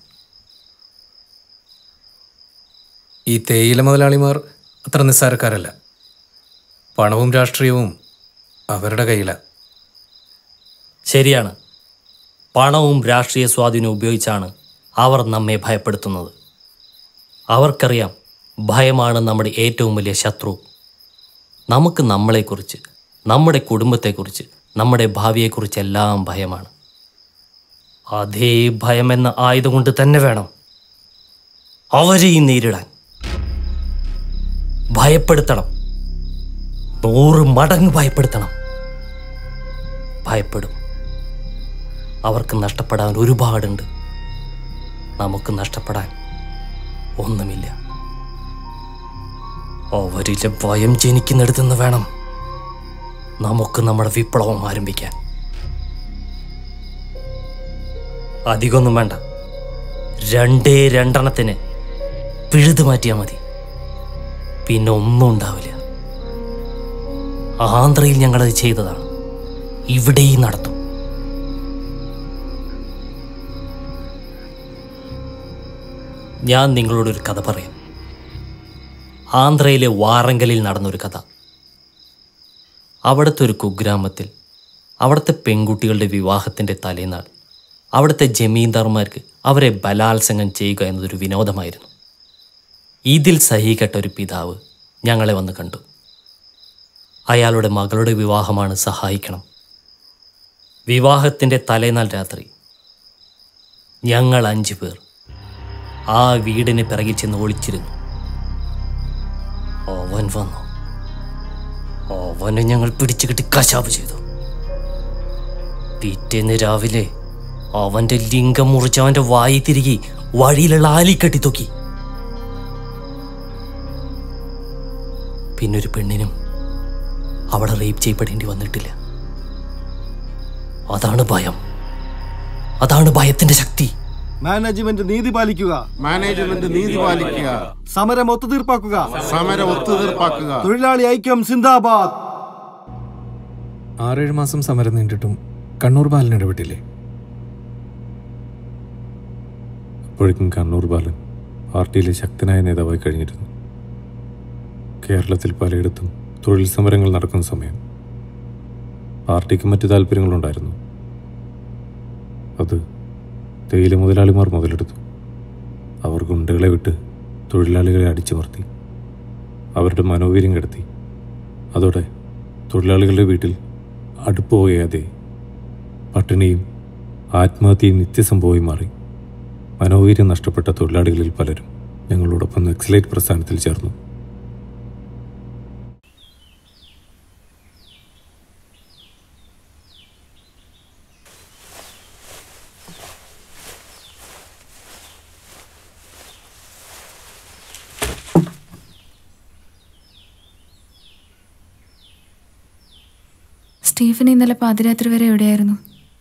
ഈ തേയില മുതലാളിമാർ അത്ര നിസ്സാരക്കാരല്ല. പണവും രാഷ്ട്രീയവും അവരുടെ കയ്യിലാണ്. ശരിയാണ്. പണവും രാഷ്ട്രീയ സ്വാധീനവും ഉപയോഗിച്ചാണ് അവർ നമ്മെ ഭയപ്പെടുത്തുന്നത്. അവർക്കറിയാം ഭയമാണ് നമ്മുടെ ഏറ്റവും വലിയ ശത്രു. നമുക്ക് നമ്മളെക്കുറിച്ച്, നമ്മുടെ കുടുംബത്തെക്കുറിച്ച്, നമ്മുടെ ഭാവിയെക്കുറിച്ചെല്ലാം ഭയമാണ്. അതേ ഭയമെന്ന ആയുധം കൊണ്ട് തന്നെ വേണം അവരെയും നേരിടാൻ. ഭയപ്പെടുത്തണം, 100 മടങ്ങ് ഭയപ്പെടുത്തണം. ഭയപ്പെടും. അവർക്ക് നഷ്ടപ്പെടാൻ ഒരുപാടുണ്ട്. നമുക്ക് നഷ്ടപ്പെടാൻ ഒന്നുമില്ല. അവരിലെ ഭയം ജനിക്കുന്നിടത്തുനിന്ന് വേണം നമുക്ക് നമ്മുടെ വിപ്ലവം ആരംഭിക്കാൻ. അധികമൊന്നും വേണ്ട. 2 പിഴുതു മാറ്റിയാൽ മതി. പിന്നെ ഒന്നും ഉണ്ടാവില്ല. ആന്ധ്രയിൽ ഞങ്ങളത് ചെയ്തതാണ്. ഇവിടെയും നടത്തും. ഞാൻ നിങ്ങളോടൊരു കഥ പറയാം. ആന്ധ്രയിലെ വാറങ്കലിൽ നടന്നൊരു കഥ. അവിടുത്തെ ഒരു കുഗ്രാമത്തിൽ അവിടുത്തെ പെൺകുട്ടികളുടെ വിവാഹത്തിൻ്റെ തലേനാൾ അവിടുത്തെ ജമീന്ദാർമാർക്ക് അവരെ ബലാത്സംഗം ചെയ്യുക എന്നതൊരു വിനോദമായിരുന്നു. ഇതിൽ സഹികെട്ട ഒരു പിതാവ് ഞങ്ങളെ വന്ന് കണ്ടു. അയാളുടെ മകളുടെ വിവാഹമാണ്, സഹായിക്കണം. വിവാഹത്തിൻ്റെ തലേനാൾ രാത്രി ഞങ്ങൾ 5 പേർ ആ വീടിന് പിറകിൽ ചെന്ന് ഒളിച്ചിരുന്നു. അവൻ വന്നു. അവനെ ഞങ്ങൾ പിടിച്ചു കെട്ടി കശാപ്പ് ചെയ്തു. പിറ്റേന്ന് രാവിലെ അവൻ്റെ ലിംഗം മുറിച്ച് അവൻ്റെ വായി തിരികെ വഴിയിലുള്ള ആലിക്കെട്ടി തൂക്കി. പിന്നൊരു പെണ്ണിനും അവിടെ റേപ്പ് ചെയ്യപ്പെടേണ്ടി വന്നിട്ടില്ല. അതാണ് ഭയം. അതാണ് ഭയത്തിന്റെ ശക്തി. മാനേജ്മെന്റ് നീതി പാലിക്കുക. സമരം ഒത്തുതീർപ്പാക്കുക. തൊഴിലാളി ഐക്യം സിന്ദാബാദ്. 6-7 മാസം സമരം നീണ്ടിട്ടും കണ്ണൂർ ബാലൻ ഇടപെട്ടില്ലേ? അപ്പോഴേക്കും കണ്ണൂർ ബാലൻ പാർട്ടിയിലെ ശക്തനായ നേതാവായി കഴിഞ്ഞിരുന്നു. കേരളത്തിൽ പലയിടത്തും തൊഴിൽ സമരങ്ങൾ നടക്കുന്ന സമയം പാർട്ടിക്ക് മറ്റ് താല്പര്യങ്ങളുണ്ടായിരുന്നു. അത് തേയില മുതലാളിമാർ മുതലെടുത്തു. അവർ ഗുണ്ടകളെ വിട്ട് തൊഴിലാളികളെ അടിച്ചമർത്തി, അവരുടെ മനോവീര്യം കെടുത്തി. അതോടെ തൊഴിലാളികളുടെ വീട്ടിൽ അടുപ്പ് പോയാതെ പട്ടിണിയും ആത്മഹത്യയും നിത്യസംഭവമായി മാറി. മനോവീര്യം നഷ്ടപ്പെട്ട തൊഴിലാളികളിൽ പലരും ഞങ്ങളോടൊപ്പം നക്സലൈറ്റ് പ്രസ്ഥാനത്തിൽ ചേർന്നു. സ്റ്റീഫൻ ഇന്നലെ പാതിരാത്രി വരെ എവിടെയായിരുന്നു?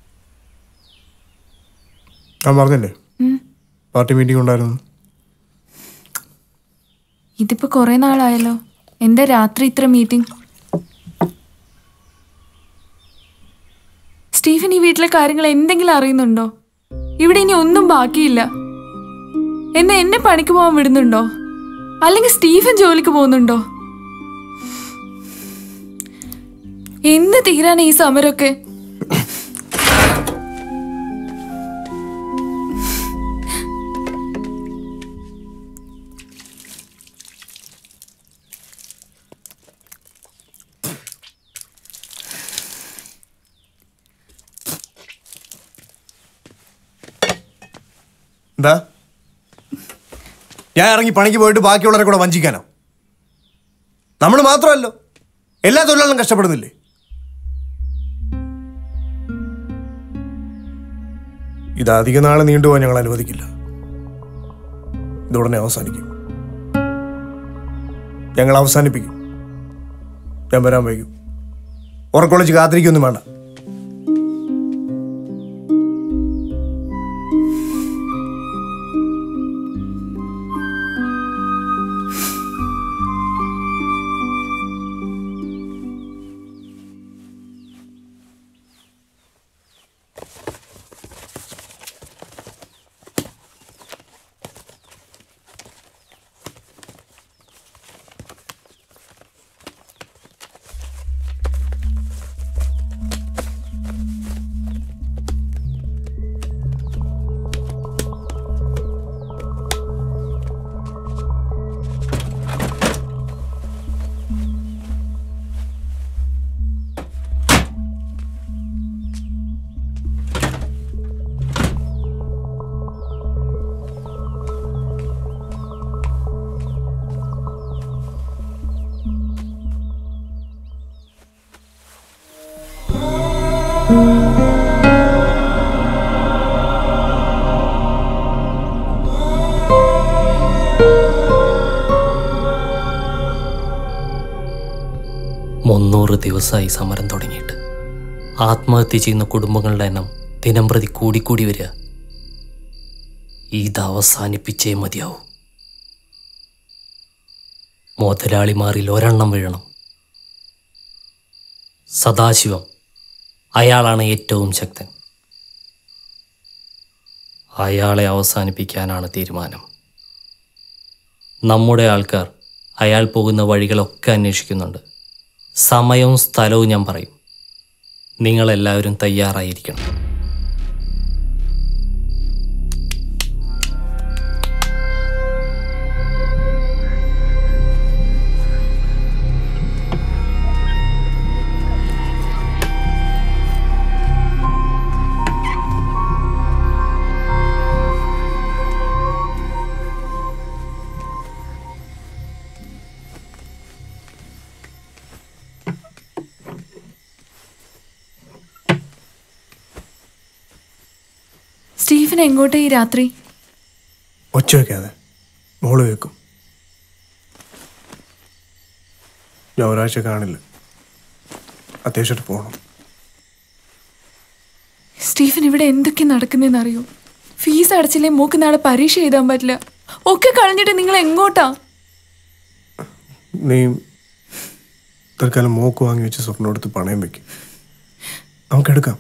ഞാൻ പറഞ്ഞില്ലേ പാർട്ടി മീറ്റിംഗ് ഉണ്ടായിരുന്നു. ഇതിപ്പോ കുറെ നാളായല്ലോ. എന്താ രാത്രി ഇത്ര മീറ്റിംഗ്? സ്റ്റീഫൻ ഈ വീട്ടിലെ കാര്യങ്ങൾ എന്തെങ്കിലും അറിയുന്നുണ്ടോ? ഇവിടെ ഇനി ഒന്നും ബാക്കിയില്ല. എന്നെ പണിക്ക് പോകാൻ വിടുന്നുണ്ടോ? അല്ലെങ്കിൽ സ്റ്റീഫൻ ജോലിക്ക് പോകുന്നുണ്ടോ? എന്ന് തീരാണ് ഈ സമരമൊക്കെ? എന്താ ഞാൻ ഇറങ്ങി പണിക്ക് പോയിട്ട് ബാക്കിയുള്ളവരെ കൂടെ വഞ്ചിക്കാനോ? നമ്മൾ മാത്രമല്ലോ, എല്ലാ തൊഴിലാളികളും കഷ്ടപ്പെടുന്നില്ലേ? ഇത് അധിക നാളെ നീണ്ടുപോകാൻ ഞങ്ങൾ അനുവദിക്കില്ല. ഇതുടനെ അവസാനിക്കും. ഞങ്ങൾ അവസാനിപ്പിക്കും. ഞാൻ വരാൻ വൈകും. ഉറക്കൊളിച്ച് കാത്തിരിക്കൊന്നും വേണ്ട. ദിവസമായി സമരം തുടങ്ങിയിട്ട് ആത്മഹത്യ ചെയ്യുന്ന കുടുംബങ്ങളുടെ എണ്ണം ദിനംപ്രതി കൂടിക്കൂടി വരിക. ഇത് അവസാനിപ്പിച്ചേ മതിയാവും. മുതലാളിമാരിൽ ഒരെണ്ണം വീഴണം. സദാശിവം, അയാളാണ് ഏറ്റവും ശക്തൻ. അയാളെ അവസാനിപ്പിക്കാനാണ് തീരുമാനം. നമ്മുടെ ആൾക്കാർ അയാൾ പോകുന്ന വഴികളൊക്കെ അന്വേഷിക്കുന്നുണ്ട്. സമയവും സ്ഥലവും ഞാൻ പറയും. നിങ്ങളെല്ലാവരും തയ്യാറായിരിക്കണം. സ്റ്റീഫൻ എങ്ങോട്ടേ ഈ രാത്രി? ഒച്ച വെക്കാതെ, മോള് വെക്കും. ഞാൻ ഒരാഴ്ച കാണില്ല. അത്യാവശ്യമായിട്ട് പോകണം. സ്റ്റീഫൻ ഇവിടെ എന്തൊക്കെ നടക്കുന്നതെന്ന് അറിയോ? ഫീസ് അടച്ചില്ലേ മോക്ക് നാളെ പരീക്ഷ എഴുതാൻ പറ്റില്ല. ഒക്കെ കളഞ്ഞിട്ട് നിങ്ങൾ എങ്ങോട്ടാ? നീ തൽക്കാലം മോക്ക് വാങ്ങി വെച്ച് സ്വർണ്ണം എടുത്ത് പണയം വെക്കും. നമുക്കെടുക്കാം.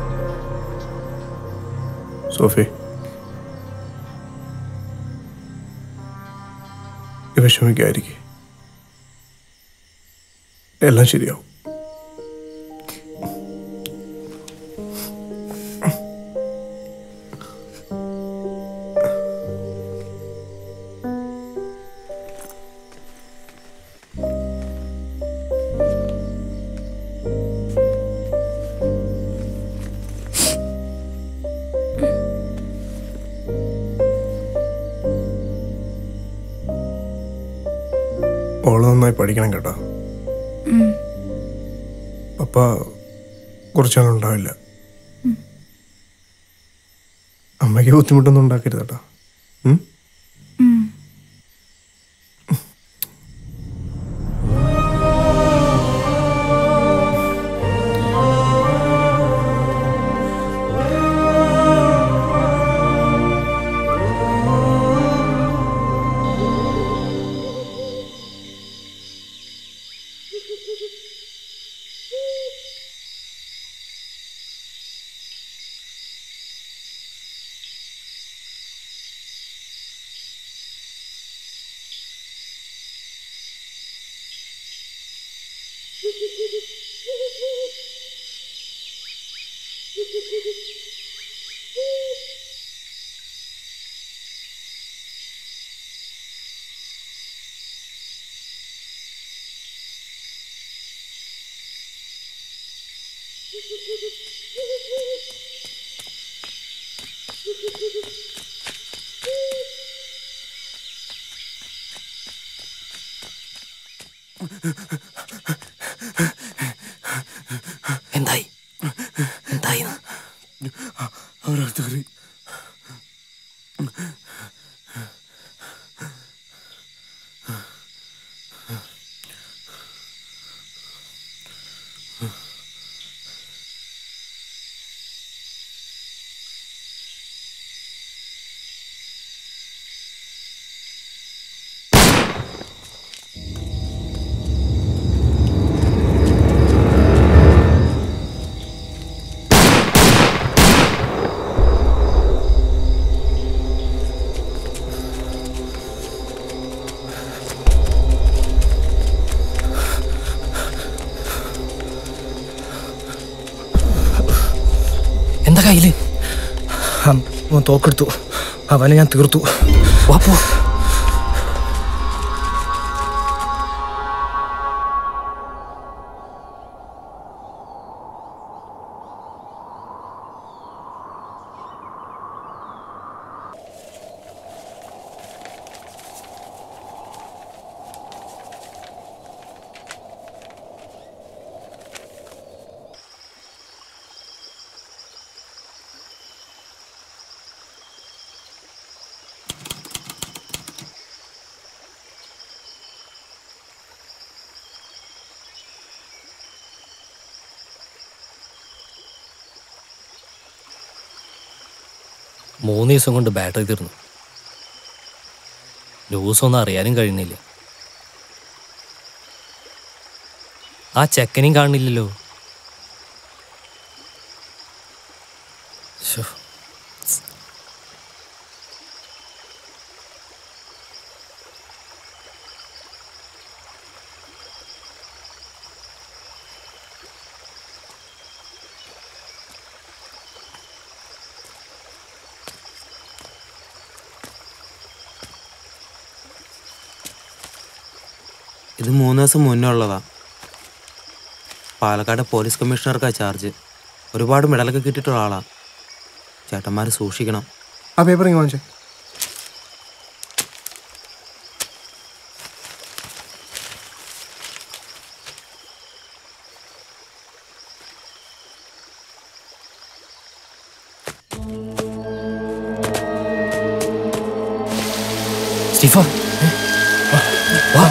സോഫി, വിഷമിക്കായിരിക്കും. എല്ലാം ശരിയാവും. ഓള് നന്നായി പഠിക്കണം കേട്ടോ. പപ്പ കുറച്ചാളുണ്ടാവില്ല. അമ്മയ്ക്ക് ബുദ്ധിമുട്ടൊന്നും ഉണ്ടാക്കരുത് കേട്ടോ. എന്തായി എന്തായി അവരടുത്ത് എന്താ കയ്യില്? തോക്കെടുത്തു. അവനെ ഞാൻ തീർത്തു. വാപ്പോ മൂന്ന് ദിവസം കൊണ്ട് ബാറ്ററി തീർന്നു. ന്യൂസൊന്നും അറിയാനും കഴിയുന്നില്ല. ആ ചെക്കനെയും കാണുന്നില്ലല്ലോ. ശോ. ഇത് 3 ദിവസം മുന്നേ ഉള്ളതാ. പാലക്കാട് പോലീസ് കമ്മീഷണർക്കാ ചാർജ്. ഒരുപാട് മെഡലൊക്കെ കിട്ടിയിട്ടുള്ള ആളാ. ചേട്ടന്മാർ സൂക്ഷിക്കണം. ആ പേപ്പർ ഇങ്ങനെ വാങ്ങിച്ചേ. സ്റ്റീഫ വാ.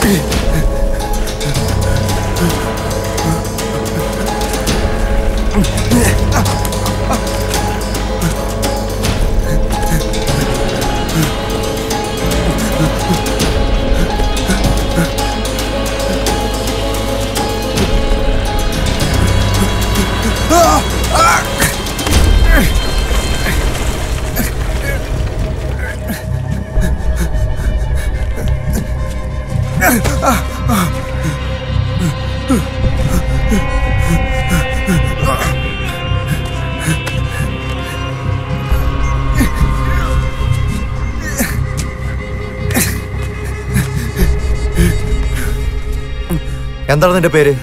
എന്താണ് നിന്റെ പേര്?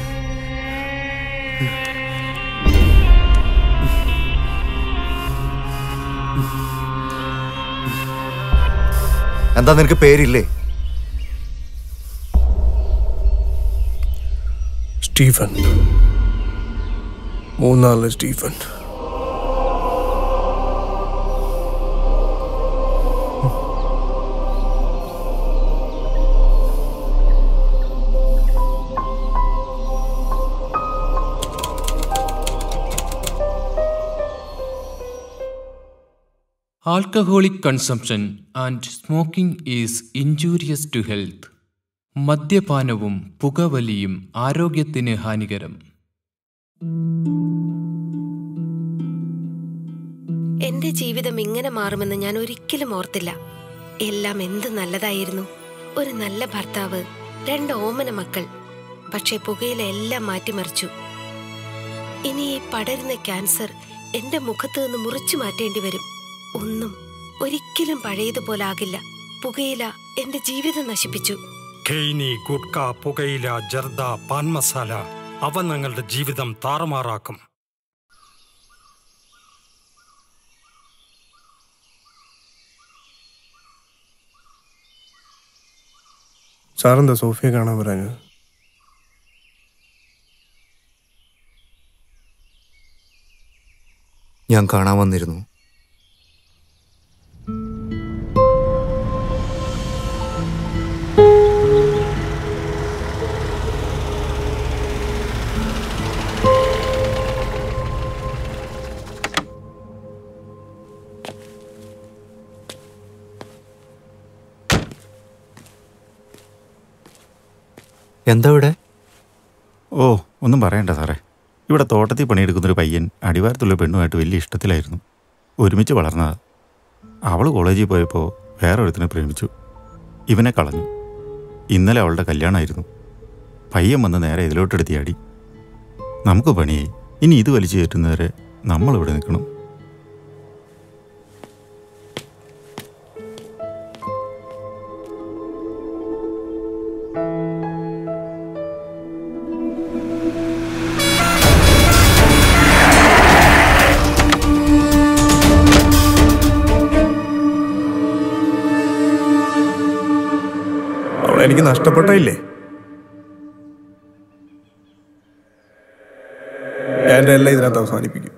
എന്താ നിനക്ക് പേരില്ലേ? സ്റ്റീഫൻ. മൂന്നാല് Stephen. Alcoholic consumption and smoking is injurious to health. മദ്യപാനവും പുകവലിയും ആരോഗ്യത്തിന് ഹാനികരം. എന്റെ ജീവിതം ഇങ്ങനെ മാറുമെന്ന് ഞാൻ ഒരിക്കലും ഓർത്തില്ല. എല്ലാം എന്ത് നല്ലതായിരുന്നു. ഒരു നല്ല ഭർത്താവ്, 2 ഓമന മക്കൾ. പക്ഷെ പുകയില എല്ലാം മാറ്റിമറിച്ചു. ഇനി ഈ പടരുന്ന ക്യാൻസർ എന്റെ മുഖത്ത് നിന്ന് മുറിച്ചു മാറ്റേണ്ടി വരും. ഒന്നും ഒരിക്കലും പഴയതുപോലെ ആകില്ല. പുകയില എന്റെ ജീവിതം നശിപ്പിച്ചു. ഖെയ്നി, ഗുഡ്ക, പുകയില, ജർദ, പാൻ മസാല അവ ഞങ്ങളുടെ ജീവിതം താറുമാറാക്കും. സാറെന്താ സോഫിയെ കാണാൻ പറഞ്ഞത്? ഞാൻ കാണാൻ വന്നിരുന്നു. എന്താ ഇവിടെ? ഓ, ഒന്നും പറയണ്ട സാറേ. ഇവിടെ തോട്ടത്തിൽ പണിയെടുക്കുന്നൊരു പയ്യൻ അടിവാരത്തുള്ള പെണ്ണുമായിട്ട് വലിയ ഇഷ്ടത്തിലായിരുന്നു. ഒരുമിച്ച് വളർന്നതാ. അവൾ കോളേജിൽ പോയപ്പോൾ വേറൊരുത്തിനെ പ്രേമിച്ചു. ഇവനെ കളഞ്ഞു. ഇന്നലെ അവളുടെ കല്യാണമായിരുന്നു. പയ്യൻ വന്ന് നേരെ ഇതിലോട്ടെടുത്തി അടി. നമുക്ക് പണിയായി. ഇനി ഇത് വലിച്ചു കയറ്റുന്നവരെ നമ്മളിവിടെ നിൽക്കണം. എനിക്ക് നഷ്ടപ്പെട്ടില്ലേ? ഞാൻ എല്ലാം ഇതിനകത്ത് അവസാനിപ്പിക്കും.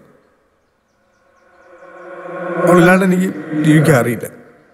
അവളില്ലാണ്ട് എനിക്ക് ജീവിക്കാൻ അറിയില്ല.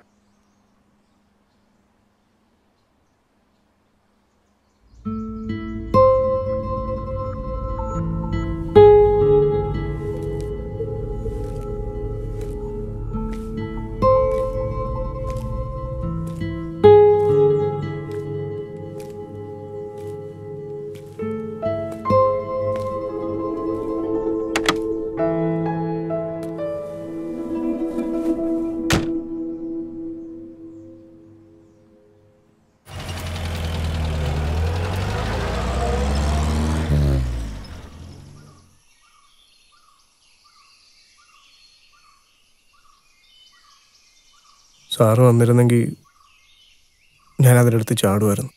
സാറ് വന്നിരുന്നെങ്കിൽ ഞാൻ അതിനടുത്ത് ചാടുമായിരുന്നു.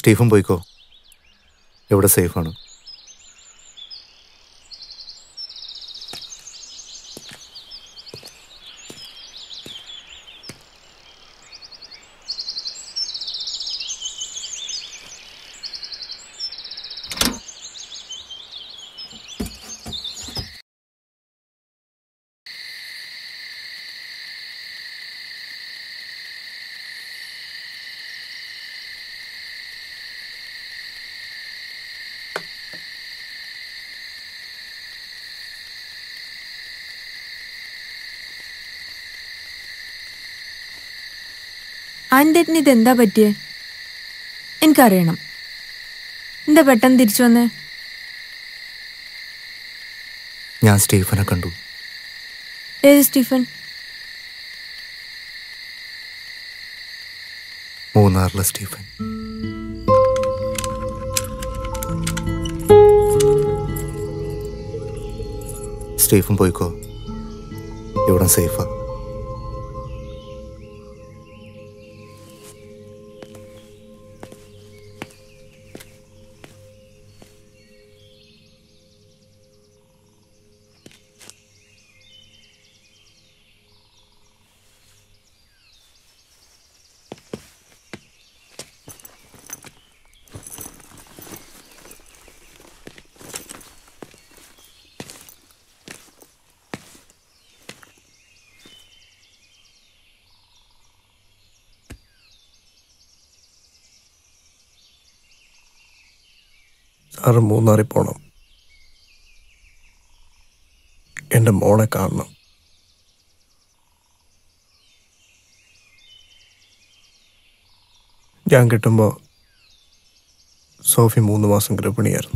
സ്റ്റീഫൻ പോയിക്കോ, ഇവിടെ സേഫാണ്. ആൻറ്റേറ്റിന് ഇതെന്താ പറ്റിയേ? എനിക്കറിയണം. എന്താ പെട്ടെന്ന് തിരിച്ചു വന്നേ? ഞാൻ സ്റ്റീഫനെ കണ്ടു. ഏത് സ്റ്റീഫൻ? മൂന്നാറിലെ സ്റ്റീഫൻ. സ്റ്റീഫൻ പോയിക്കോ, ഇവിടെ സേഫാ. സാറ് മൂന്നാറിൽ പോണം. എൻ്റെ മോളെ കാണണം. ഞാൻ കിട്ടുമ്പോൾ സോഫി 3 മാസം ഗർഭിണിയായിരുന്നു.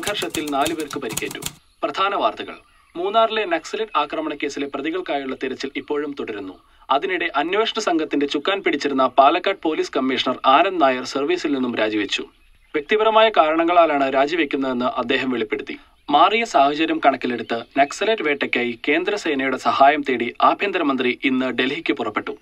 സംഘർഷത്തിൽ 4 പേർക്ക് പരിക്കേറ്റു. പ്രധാന വാർത്തകൾ. മൂന്നാറിലെ നക്സലൈറ്റ് ആക്രമണ കേസിലെ പ്രതികൾക്കായുള്ള തിരച്ചിൽ ഇപ്പോഴും തുടരുന്നു. അതിനിടെ അന്വേഷണ സംഘത്തിന്റെ ചുക്കാൻ പിടിച്ചിരുന്ന പാലക്കാട് പോലീസ് കമ്മീഷണർ ആനന്ദ് നായർ സർവീസിൽ നിന്നും രാജിവെച്ചു. വ്യക്തിപരമായ കാരണങ്ങളാലാണ് രാജിവെക്കുന്നതെന്ന് അദ്ദേഹം വെളിപ്പെടുത്തി. മാറിയ സാഹചര്യം കണക്കിലെടുത്ത് നക്സലൈറ്റ് വേട്ടയ്ക്കായി കേന്ദ്രസേനയുടെ സഹായം തേടി ആഭ്യന്തരമന്ത്രി ഇന്ന് ഡൽഹിക്ക് പുറപ്പെട്ടു.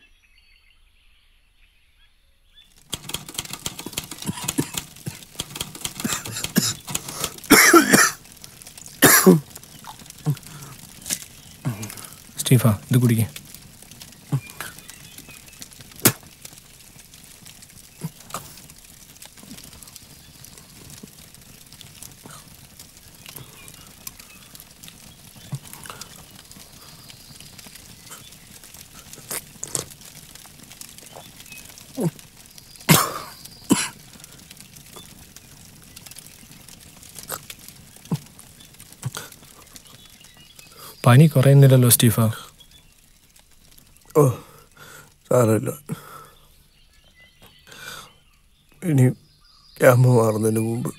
സ്റ്റീഫ, ഇത് കുടിക്കേ. പനി കുറയുന്നില്ലല്ലോ സ്റ്റീഫ. ഓ, സാരമില്ല. ഇനി ക്യാമ്പ് മാറുന്നതിന് മുമ്പ്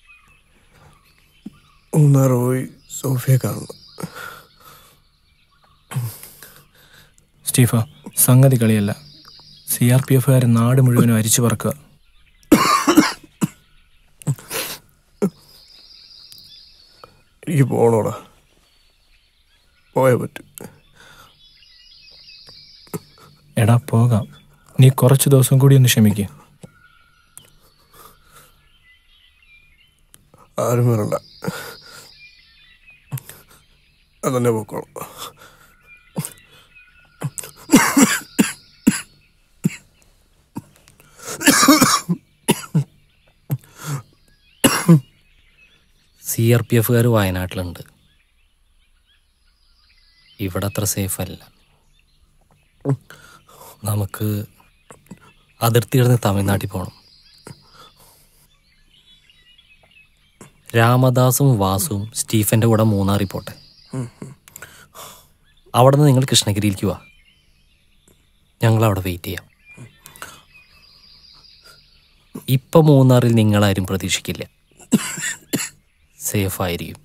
മൂന്നാർ പോയി സോഫിയെ കാണണം. സ്റ്റീഫ, സംഗതി കളിയല്ല. CRPF നാട് മുഴുവനും അരിച്ചു പറക്കുക. എനിക്ക് പോണോടാ, പോയേ പറ്റൂ. എടാ പോകാം, നീ കുറച്ച് ദിവസം കൂടി ഒന്ന് ക്ഷമിക്കുക. ആരും വരണ്ട, അതന്നെ പോക്കോളാം. CRPF വയനാട്ടിലുണ്ട്. ഇവിടെ അത്ര സേഫ് അല്ല. നമുക്ക് അതിർത്തി കിടന്ന് തമിഴ്നാട്ടിൽ പോകണം. രാമദാസും വാസുവും സ്റ്റീഫൻ്റെ കൂടെ മൂന്നാറിൽ പോട്ടെ. അവിടെ നിന്ന് നിങ്ങൾ കൃഷ്ണഗിരിയിലേക്ക് വാ. ഞങ്ങളവിടെ വെയിറ്റ് ചെയ്യാം. ഇപ്പം മൂന്നാറിൽ നിങ്ങളാരും പ്രതീക്ഷിക്കില്ല. സേഫായിരിക്കും.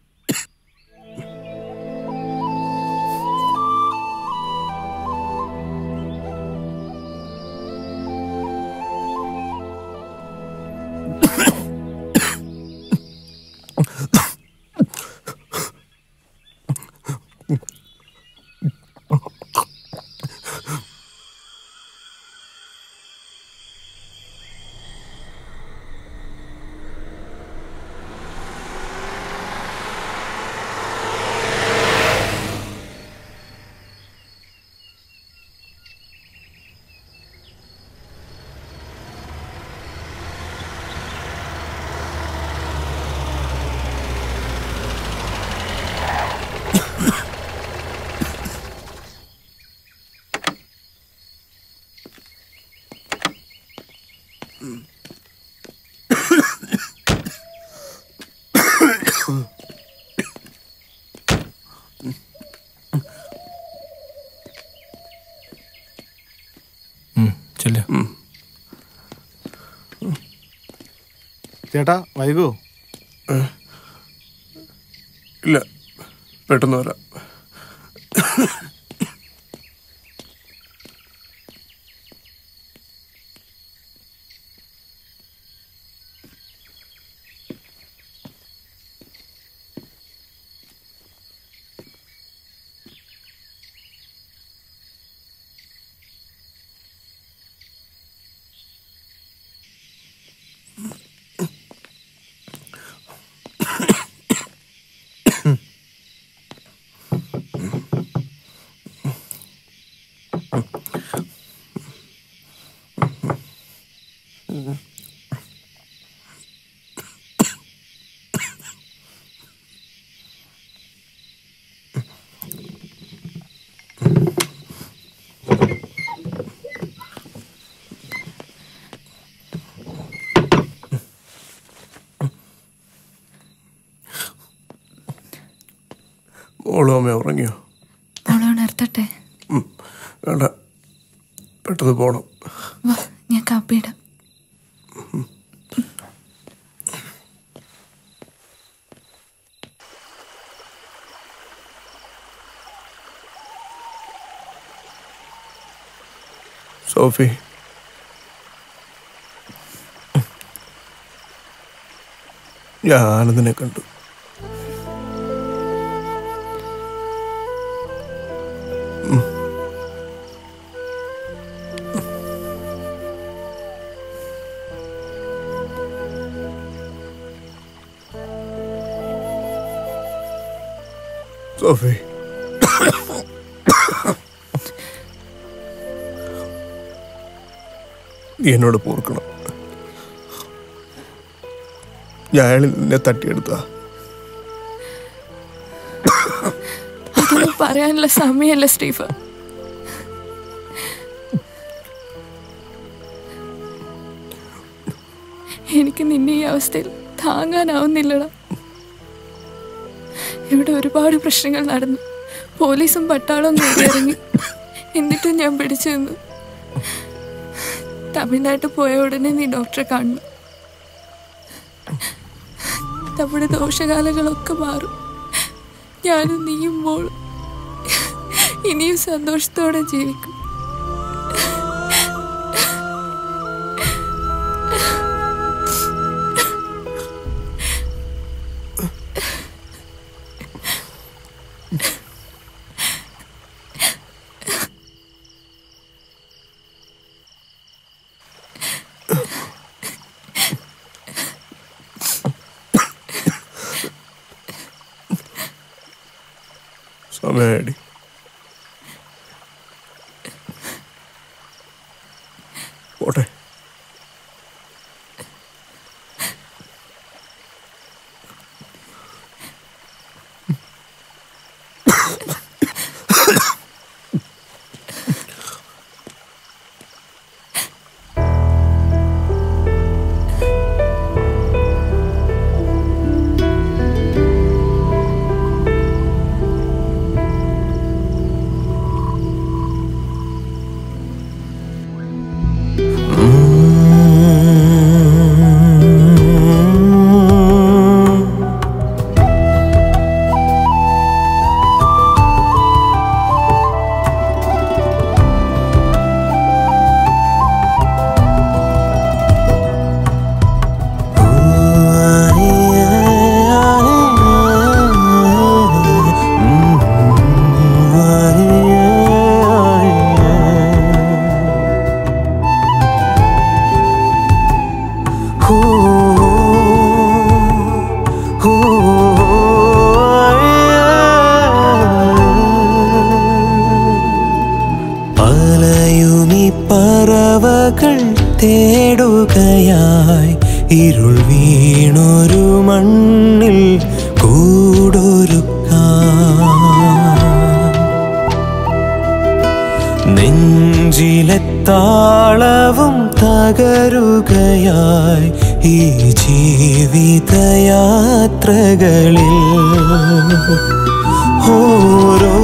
ചേട്ടാ വൈകോ? ഇല്ല, പെട്ടെന്ന് വരാം. ഓളോമ ഉറങ്ങിയോ? ഉണർത്തട്ടെ? വേണ്ട, പെട്ടെന്ന് പോണം. ഞാൻ കാപ്പിയിടാം. സോഫി, ഞാനതിനെ കണ്ടു. സോഫി, നീ എന്നോട് പോർക്കണം. ഞാൻ അയാളിൽ നിന്നെ തട്ടിയെടുത്ത അതൊന്നും പറയാനുള്ള സമയമല്ല സ്റ്റീഫൻ. എനിക്ക് നിന്നെ ഈ അവസ്ഥയിൽ താങ്ങാനാവുന്നില്ലടാ. ഇവിടെ ഒരുപാട് പ്രശ്നങ്ങൾ നടന്നു. പോലീസും പട്ടാളവും ഇറങ്ങി. എന്നിട്ടും ഞാൻ പിടിച്ചു നിന്നു. തമിഴ്നാട്ടിൽ പോയ ഉടനെ നീ ഡോക്ടറെ കാണണം. നമ്മുടെ ദോഷകാലങ്ങളൊക്കെ മാറും. ഞാനും നീയും മോളും ഇനിയും സന്തോഷത്തോടെ ജീവിക്കും. സമയടി. പോട്ടെ. പറവകൾ തേടുകയായി ഇരുൾ വീണൊരു മണ്ണിൽ കൂടൊരുക്കാൻ. നെഞ്ചിലെ താളവും തകരുകയായി ഈ ജീവിതയാത്രകളിൽ. ഓരോ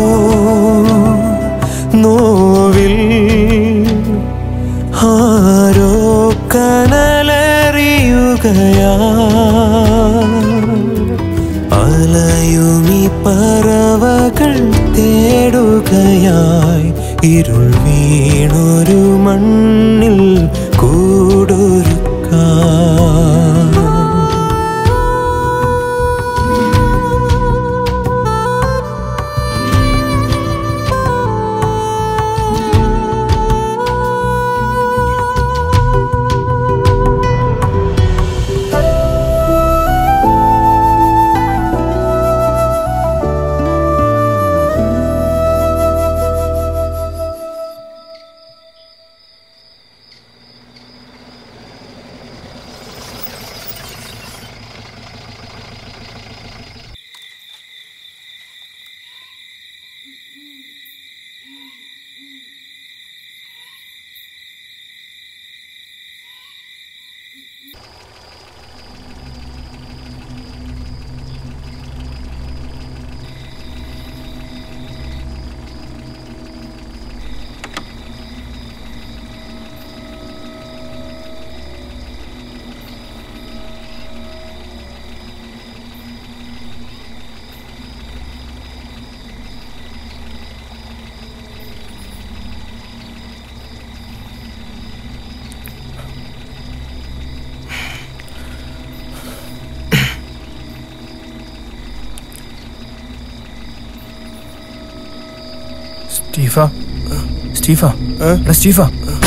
നോവിൽ ആരോ കനലറിയുകയാ. അലയുമി പറവകൾ തേടുകയായി ഇരുൾ വീണൊരു മണ്ണിൽ കൂടൊരുക്കാൻ. സ്റ്റീഫ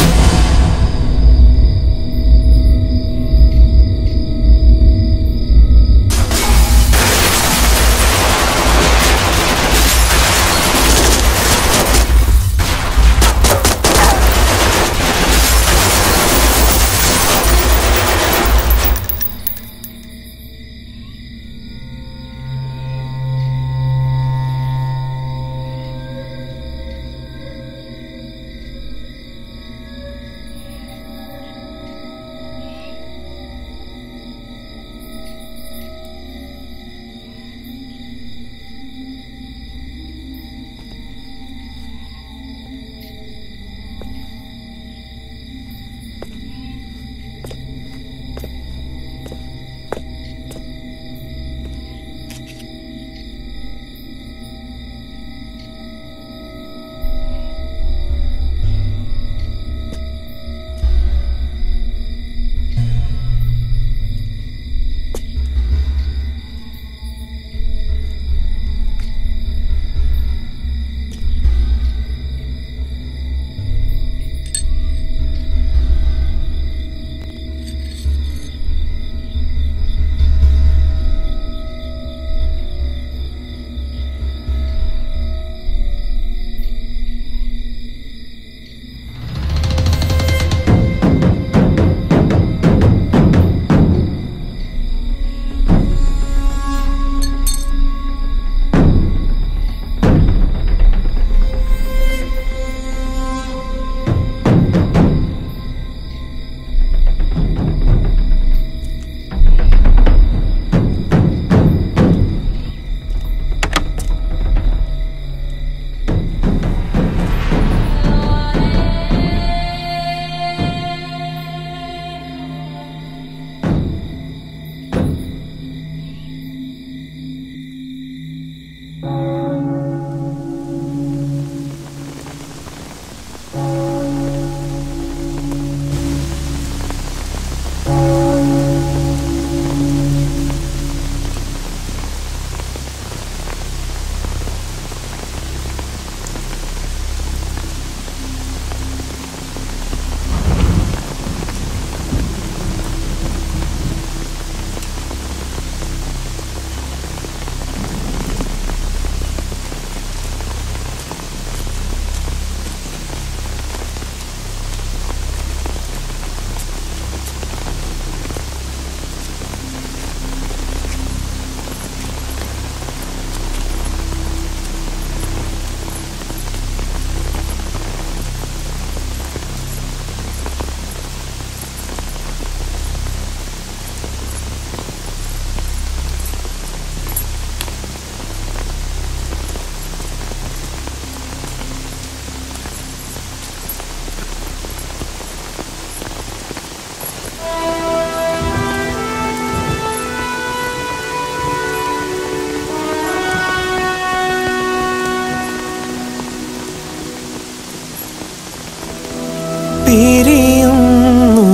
പിരിയുന്നു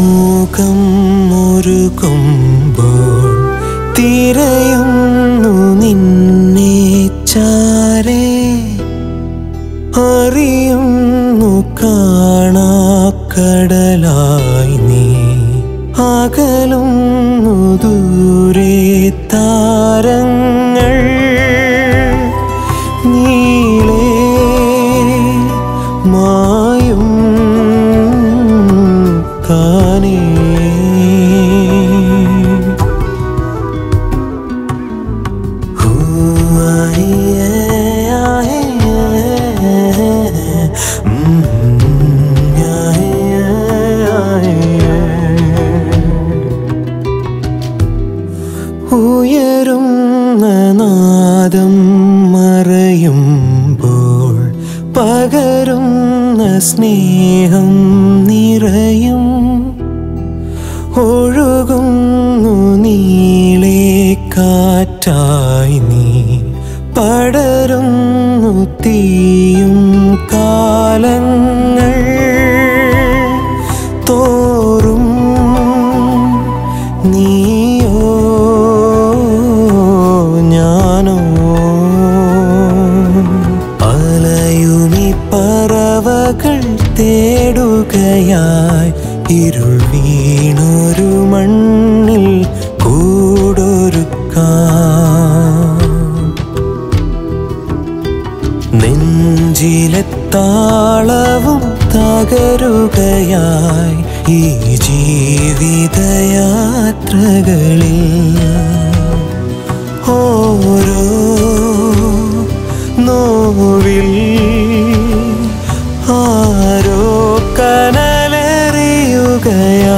മൂകം മുറുകുമ്പോൾ തിരയുന്നു നിന്നെ ചാരേ അറിയുന്നു കാണാക്കടലായി നീ അകലുന്നു ദൂരെ താരങ്ങൾ നീളേ മായും താനേ ഉയരുന്ന നാദം മറയുമ്പോൾ പകരുന്ന സ്നേഹം നിറയും ഒഴുകുന്നു നീളെ കാറ്റായി നീ പടരുന്നു തീയും കാലങ്ങൾ തോറും നീയോ ഞാനോ അലയുമീ തേടുകയായി ഇരുൾ വീണൊരു മണ്ണിൽ കൂടൊരുക്കാം. നെഞ്ചിലെ താളവും തകരുകയായി ഈ ജീവിതയാത്രകളിൽ ഓരോ നോവിൽ ആരോ കനലെറിയുകയാ.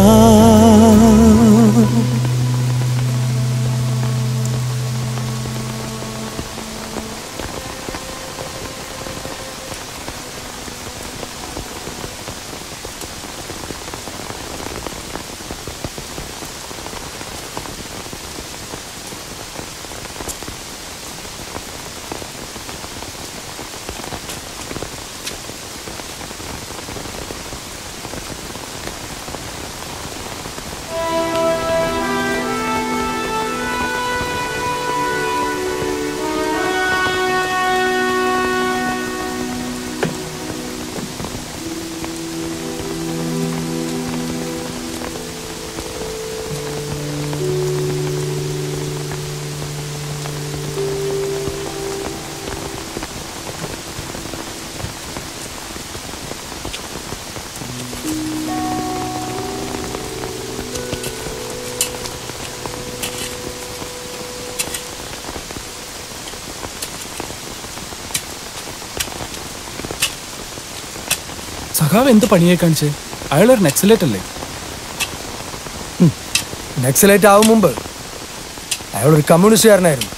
സഖാവ് എന്ത് പണിയെ കാണിച്ച്? അയാളൊരു നക്സലേറ്റ് അല്ലേ? നക്സലേറ്റ് ആവും മുമ്പ് അയാളൊരു കമ്മ്യൂണിസ്റ്റുകാരനായിരുന്നു.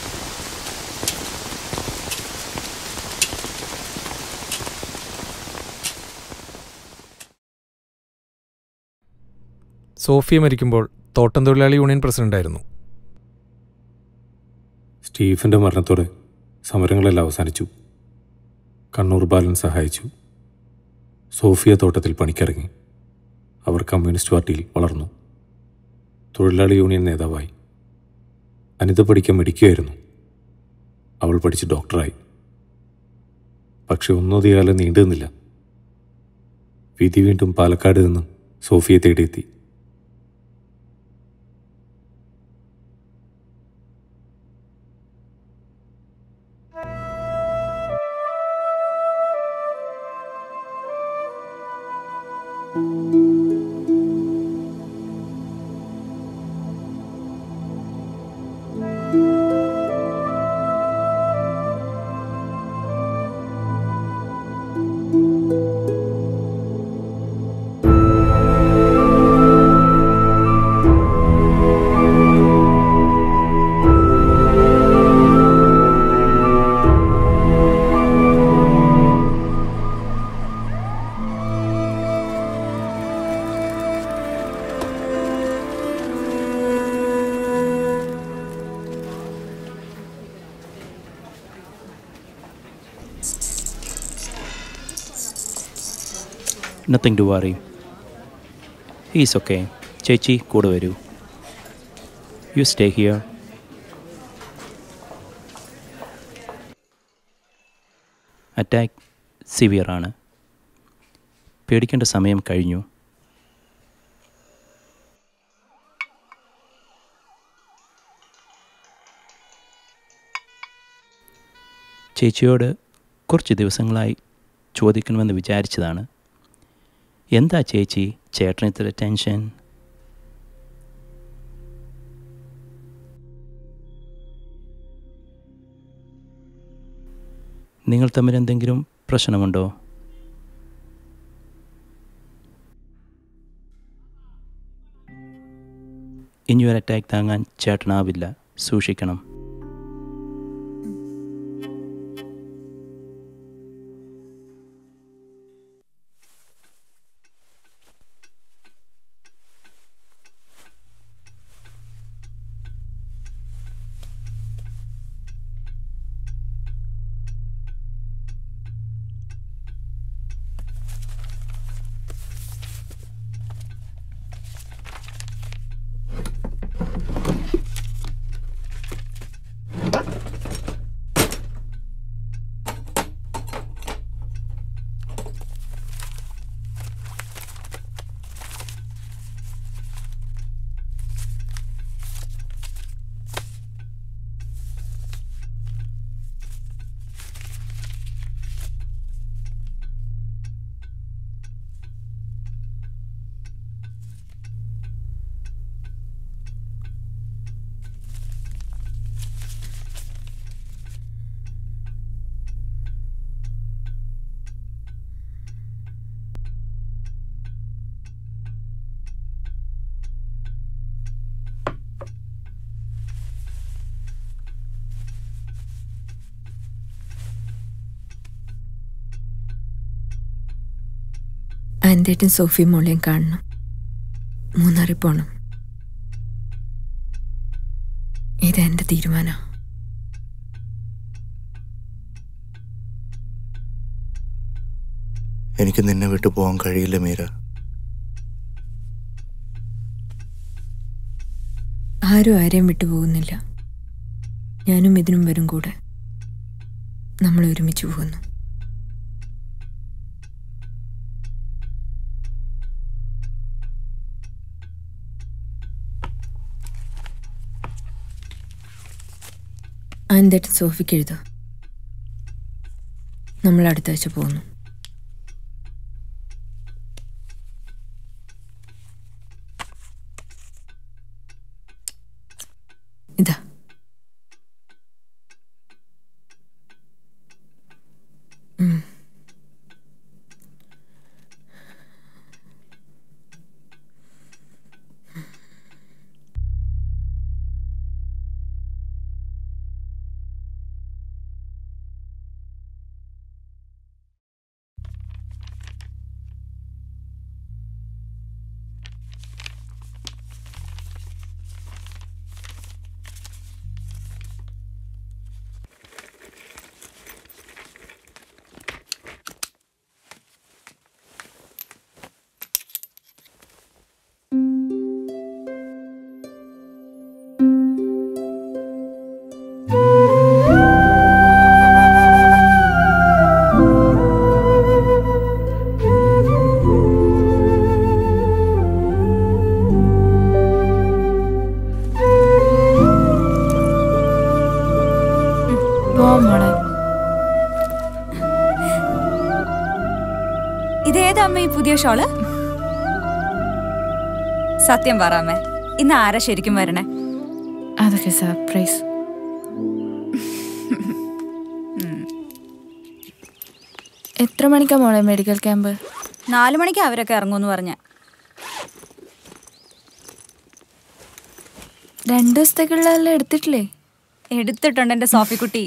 സോഫിയ മരിക്കുമ്പോൾ തോട്ടം തൊഴിലാളി യൂണിയൻ പ്രസിഡന്റായിരുന്നു. സ്റ്റീഫന്റെ മരണത്തോടെ സമരങ്ങളെല്ലാം അവസാനിച്ചു. കണ്ണൂർ ബാലൻ സഹായിച്ചു. സോഫിയ തോട്ടത്തിൽ പണിക്കിറങ്ങി. അവർ കമ്മ്യൂണിസ്റ്റ് പാർട്ടിയിൽ വളർന്നു. തൊഴിലാളി യൂണിയൻ നേതാവായി. അനിത പഠിക്കാൻ മിടിക്കുകയായിരുന്നു. അവൾ പഠിച്ച് ഡോക്ടറായി. പക്ഷെ ഒന്നധികാലം നീണ്ടു നിന്നില്ല. വിധി വീണ്ടും പാലക്കാട് നിന്നും സോഫിയെ തേടിയെത്തി. Nothing to worry. He's okay. ചേച്ചി കൂടെ വരൂ. You stay here. Attack severe ആണ്. പേടിക്കേണ്ട സമയം കഴിഞ്ഞു. ചേച്ചിയോട് കുറച്ച് ദിവസങ്ങളായി ചോദിക്കണമെന്ന് വിചാരിച്ചതാണ്. എന്താ ചേച്ചി ചേട്ടന് ഇത്ര ടെൻഷൻ? നിങ്ങൾ തമ്മിൽ എന്തെങ്കിലും പ്രശ്നമുണ്ടോ? ഇനിയൊരു അറ്റാക്ക് താങ്ങാൻ ചേട്ടനാവില്ല. സൂക്ഷിക്കണം. അനന്തേട്ടൻ സോഫി മോളെയും കാണണം. മൂന്നാറിൽ പോണം. ഇതെന്റെ തീരുമാനം. എനിക്ക് നിന്നെ വിട്ടു പോകാൻ കഴിയില്ല മീര. ആരും ആരെയും വിട്ടുപോകുന്നില്ല. ഞാനും ഇതിനും വരും കൂടെ. നമ്മൾ ഒരുമിച്ച് പോകുന്നു. അനന്തേട്ടൻ സോഫിക്ക് എഴുതുക. നമ്മൾ അടുത്ത ആഴ്ച പോകുന്നു. ഇതാ ഇതേതമ്മ ഈ പുതിയ ഷോള്? സത്യം പറയാമേ, ഇന്ന് ആരാ ശരിക്കും വരണേ? അതൊക്കെ സർപ്രൈസ്. എത്ര മണിക്കാ മോളെ മെഡിക്കൽ ക്യാമ്പ്? 4 മണിക്ക് അവരൊക്കെ ഇറങ്ങുമെന്ന് പറഞ്ഞ. 2 ദിവസത്തേക്കുള്ളതെല്ലാം എടുത്തിട്ടില്ലേ? എടുത്തിട്ടുണ്ട് എൻ്റെ സോഫിക്കുട്ടി.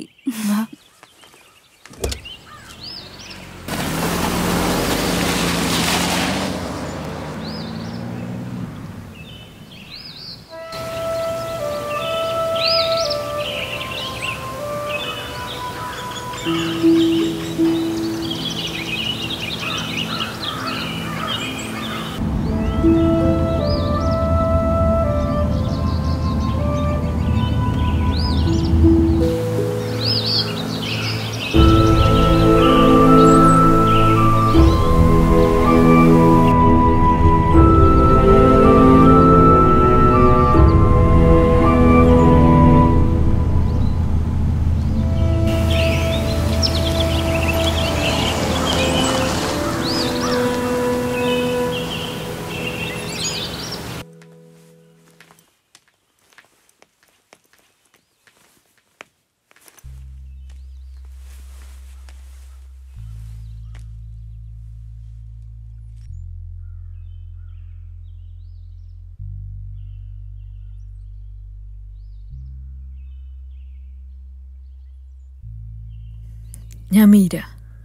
ഞാൻ മീര.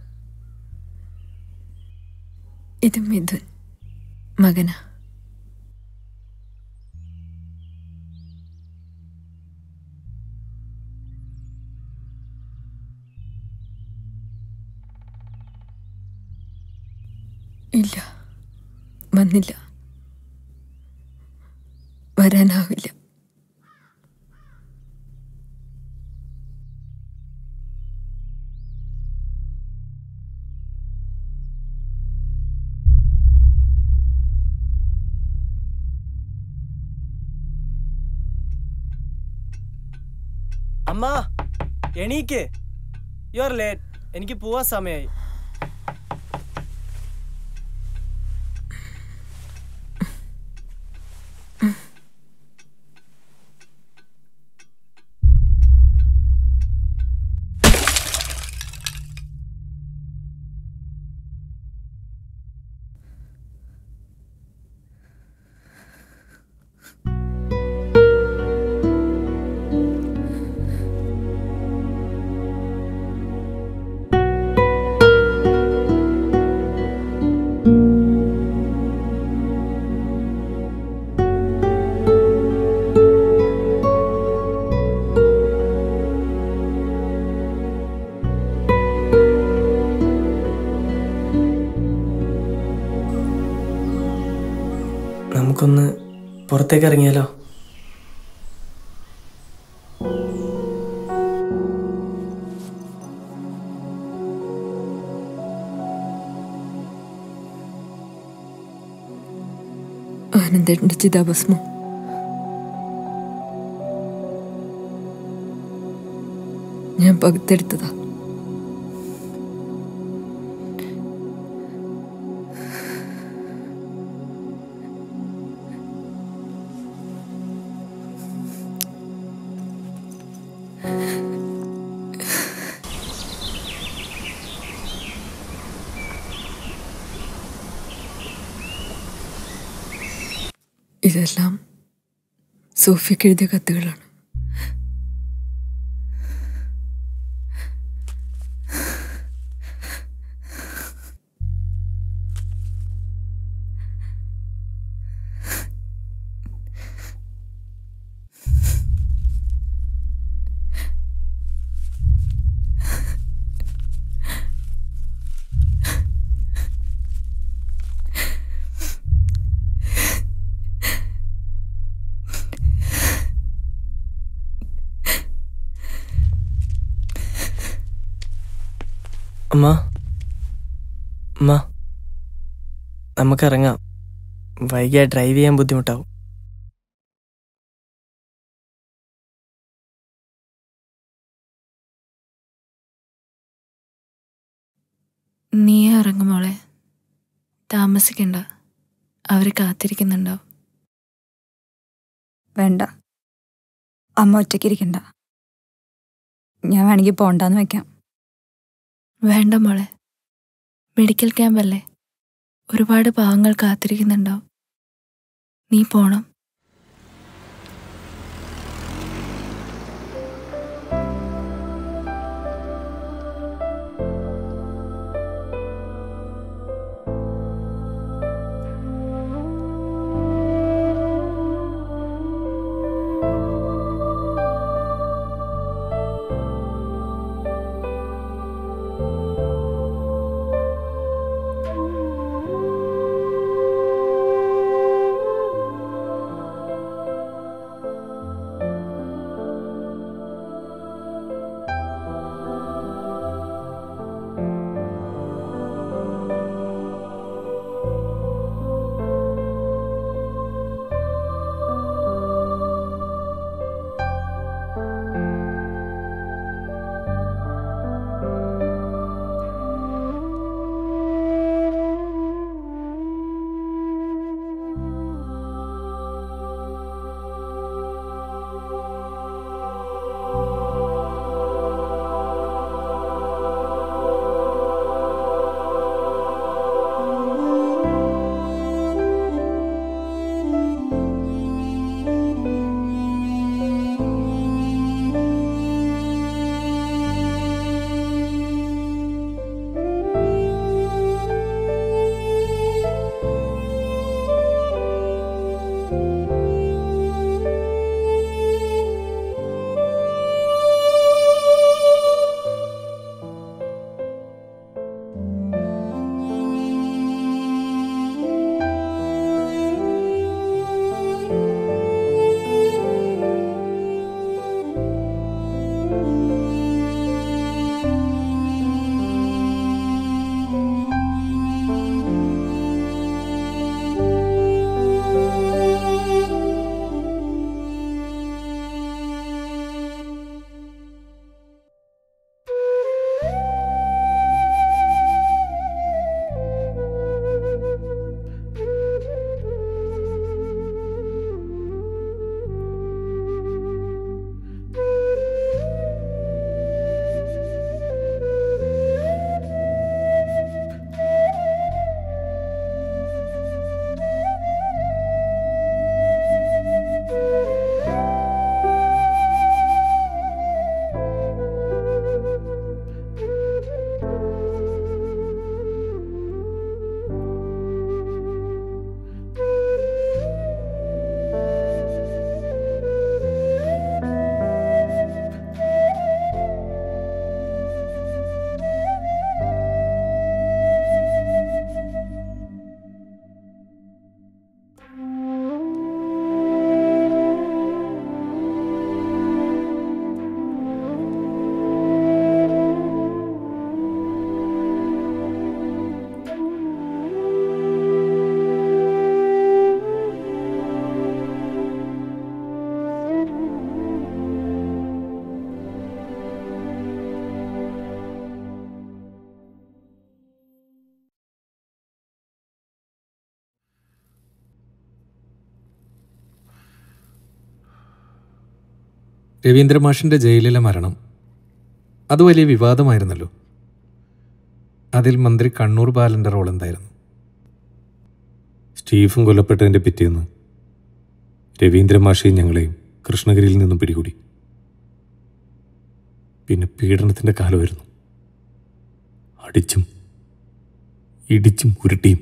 ഇത് മിഥുൻ, മകനാ. ഇല്ല, വന്നില്ല, വരാനാവില്ല. അമ്മ എണീക്ക്, യു ആർ ലേറ്റ്. എനിക്ക് പോവാൻ സമയമായി. നമുക്കൊന്ന് പുറത്തേക്ക് ഇറങ്ങിയാലോ? ആനന്ദേട്ടൻ്റെ ചിതാഭസ്മം ഞാൻ പകുത്തെടുത്തതാ. ഇതെല്ലാം സോഫിയക്ക് എഴുതിയ കത്തുകളാണ്. അമ്മ, അമ്മ, നമുക്കിറങ്ങാം. വൈകിയാൽ ഡ്രൈവ് ചെയ്യാൻ ബുദ്ധിമുട്ടാവും. നീ ഇറങ്ങും മോളെ, താമസിക്കണ്ട, അവർ കാത്തിരിക്കുന്നുണ്ടാവും. വേണ്ട, അമ്മ ഒറ്റയ്ക്കിരിക്കണ്ട. ഞാൻ വേണമെങ്കിൽ പോണ്ടാന്ന് വെക്കാം. വേണ്ട മോളെ, മെഡിക്കൽ ക്യാമ്പല്ലേ, ഒരുപാട് പാവങ്ങൾ കാത്തിരിക്കുന്നുണ്ടാവും. നീ പോണം. രവീന്ദ്രമാഷിൻ്റെ ജയിലിലെ മരണം അത് വലിയ വിവാദമായിരുന്നല്ലോ. അതിൽ മന്ത്രി കണ്ണൂർ ബാലൻ്റെ റോൾ എന്തായിരുന്നു? സ്റ്റീഫൻ കൊല്ലപ്പെട്ടതിൻ്റെ പിറ്റേന്ന് രവീന്ദ്രമാഷയും ഞങ്ങളെയും കൃഷ്ണഗിരിയിൽ നിന്നും പിടികൂടി. പിന്നെ പീഡനത്തിൻ്റെ കാലമായിരുന്നു. അടിച്ചും ഇടിച്ചും ഉരുട്ടിയും.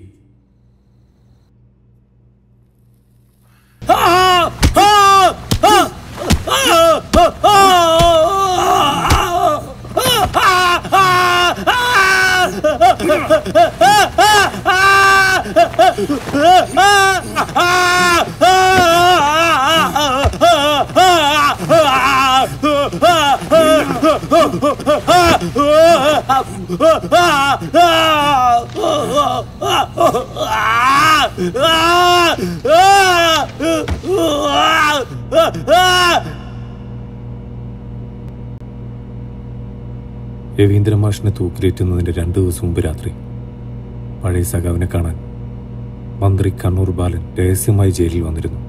രവീന്ദ്രമാഷിനെ തൂക്കിലേറ്റുന്നതിൻ്റെ 2 ദിവസം മുമ്പ് രാത്രി പഴയ സഖാവിനെ കാണാൻ മന്ത്രി കണ്ണൂർ ബാലൻ രഹസ്യമായി ജയിലിൽ വന്നിരുന്നു.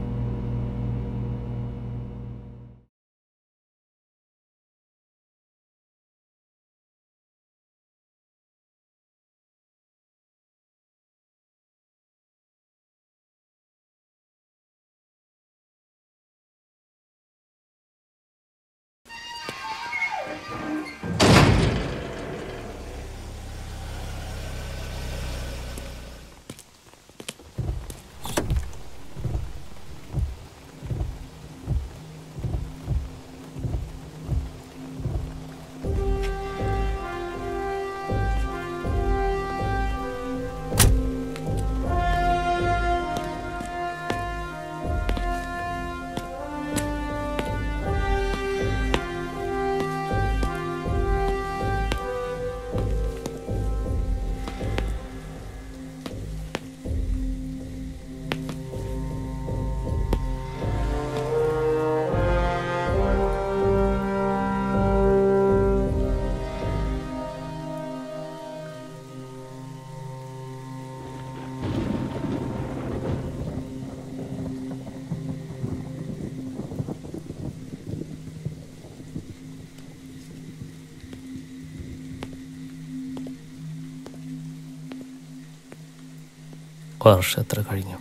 വർഷം എത്ര കഴിഞ്ഞു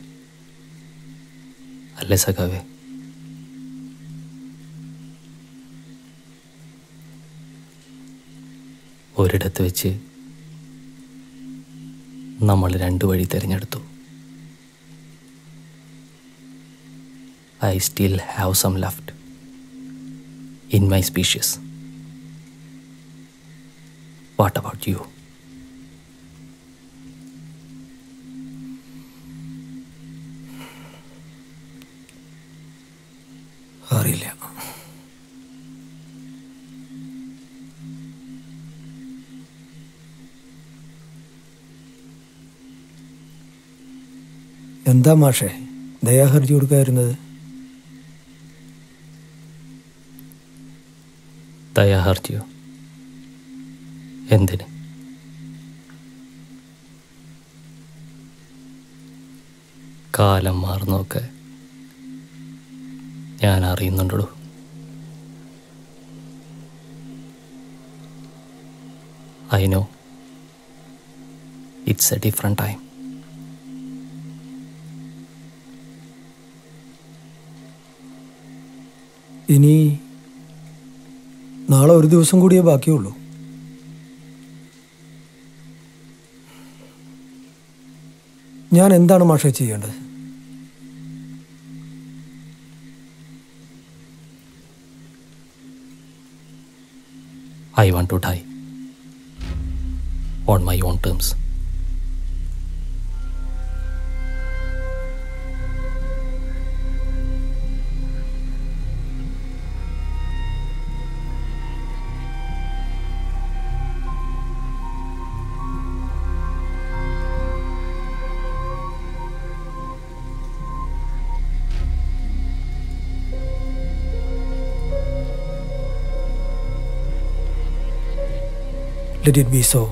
അല്ലേ സഖാവേ? ഒരിടത്ത് വെച്ച് നമ്മൾ 2 വഴി തിരഞ്ഞെടുത്തു. I still have some left in my species. What about you? അറിയില്ല. എന്താ മാഷേ ദയാഹർജി കൊടുക്കായിരുന്നത്? ദയാഹർജിയോ? എന്തിന്? കാലം മാറുന്നൊക്കെ ഞാൻ അറിയുന്നുണ്ടോ. I know it's a different time. ഇനി നാളെ ഒരു ദിവസം കൂടിയേ ബാക്കിയുള്ളൂ. ഞാൻ എന്താണ് മാഷേ ചെയ്യേണ്ടത്? I want to die on my own terms. Let it be so.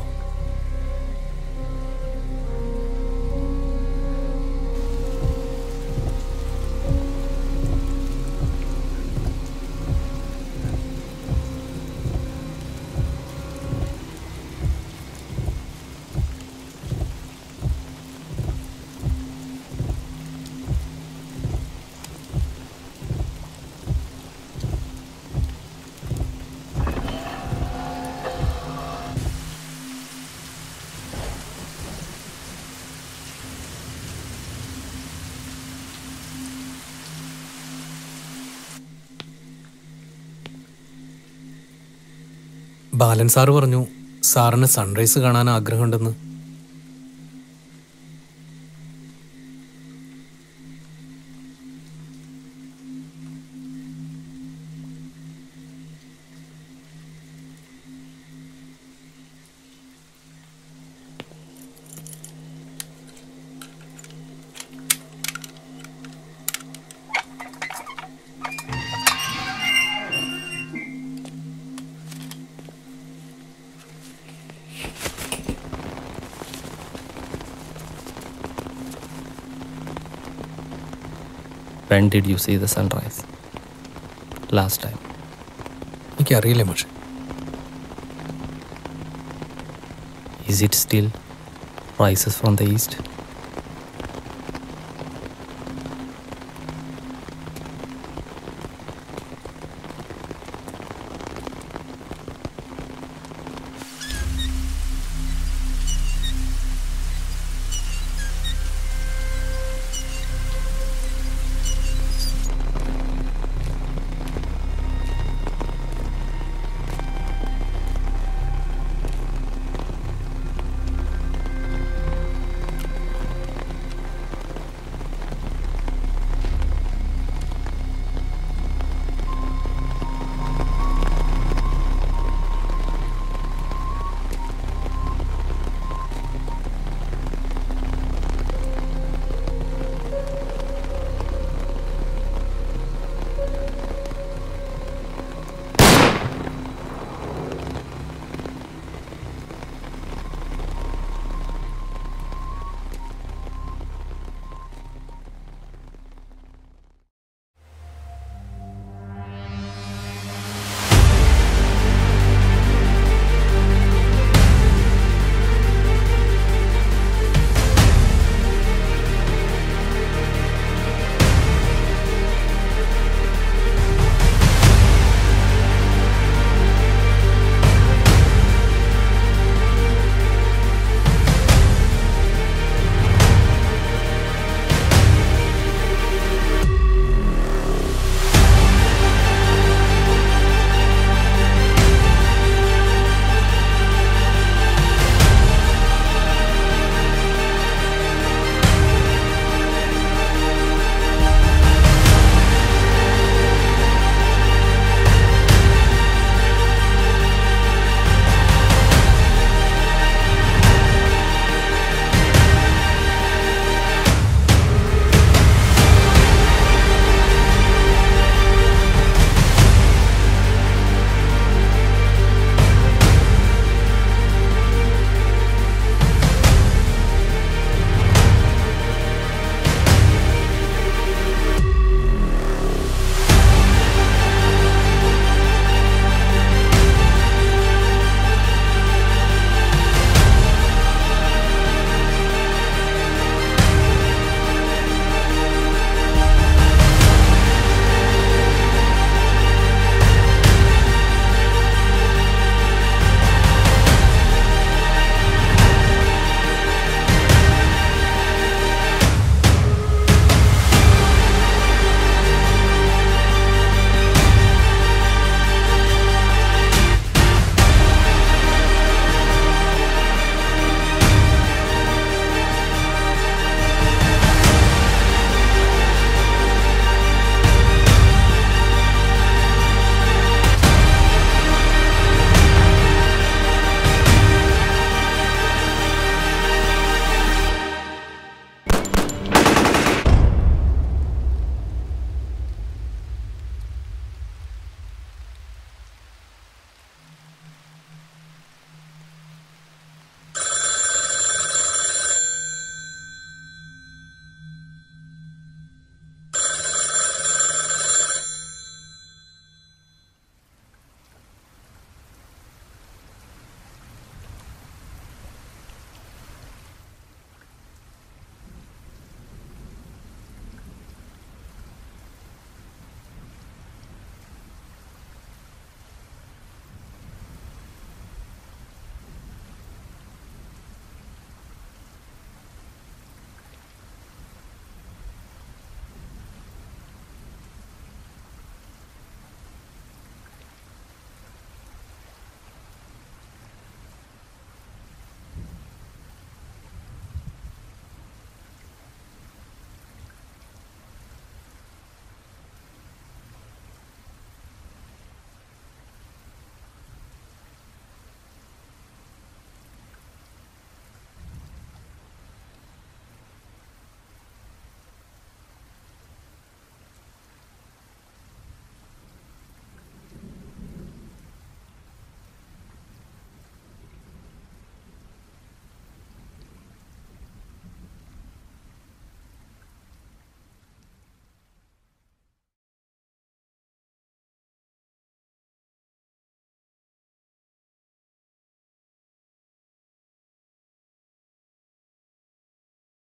Balan sir പറഞ്ഞു സാറിന് സൺറൈസ് കാണാൻ ആഗ്രഹമുണ്ടെന്ന്. When did you see the sunrise? Last time. എനിക്കറിയില്ല പക്ഷേ. Is it still rises from the east?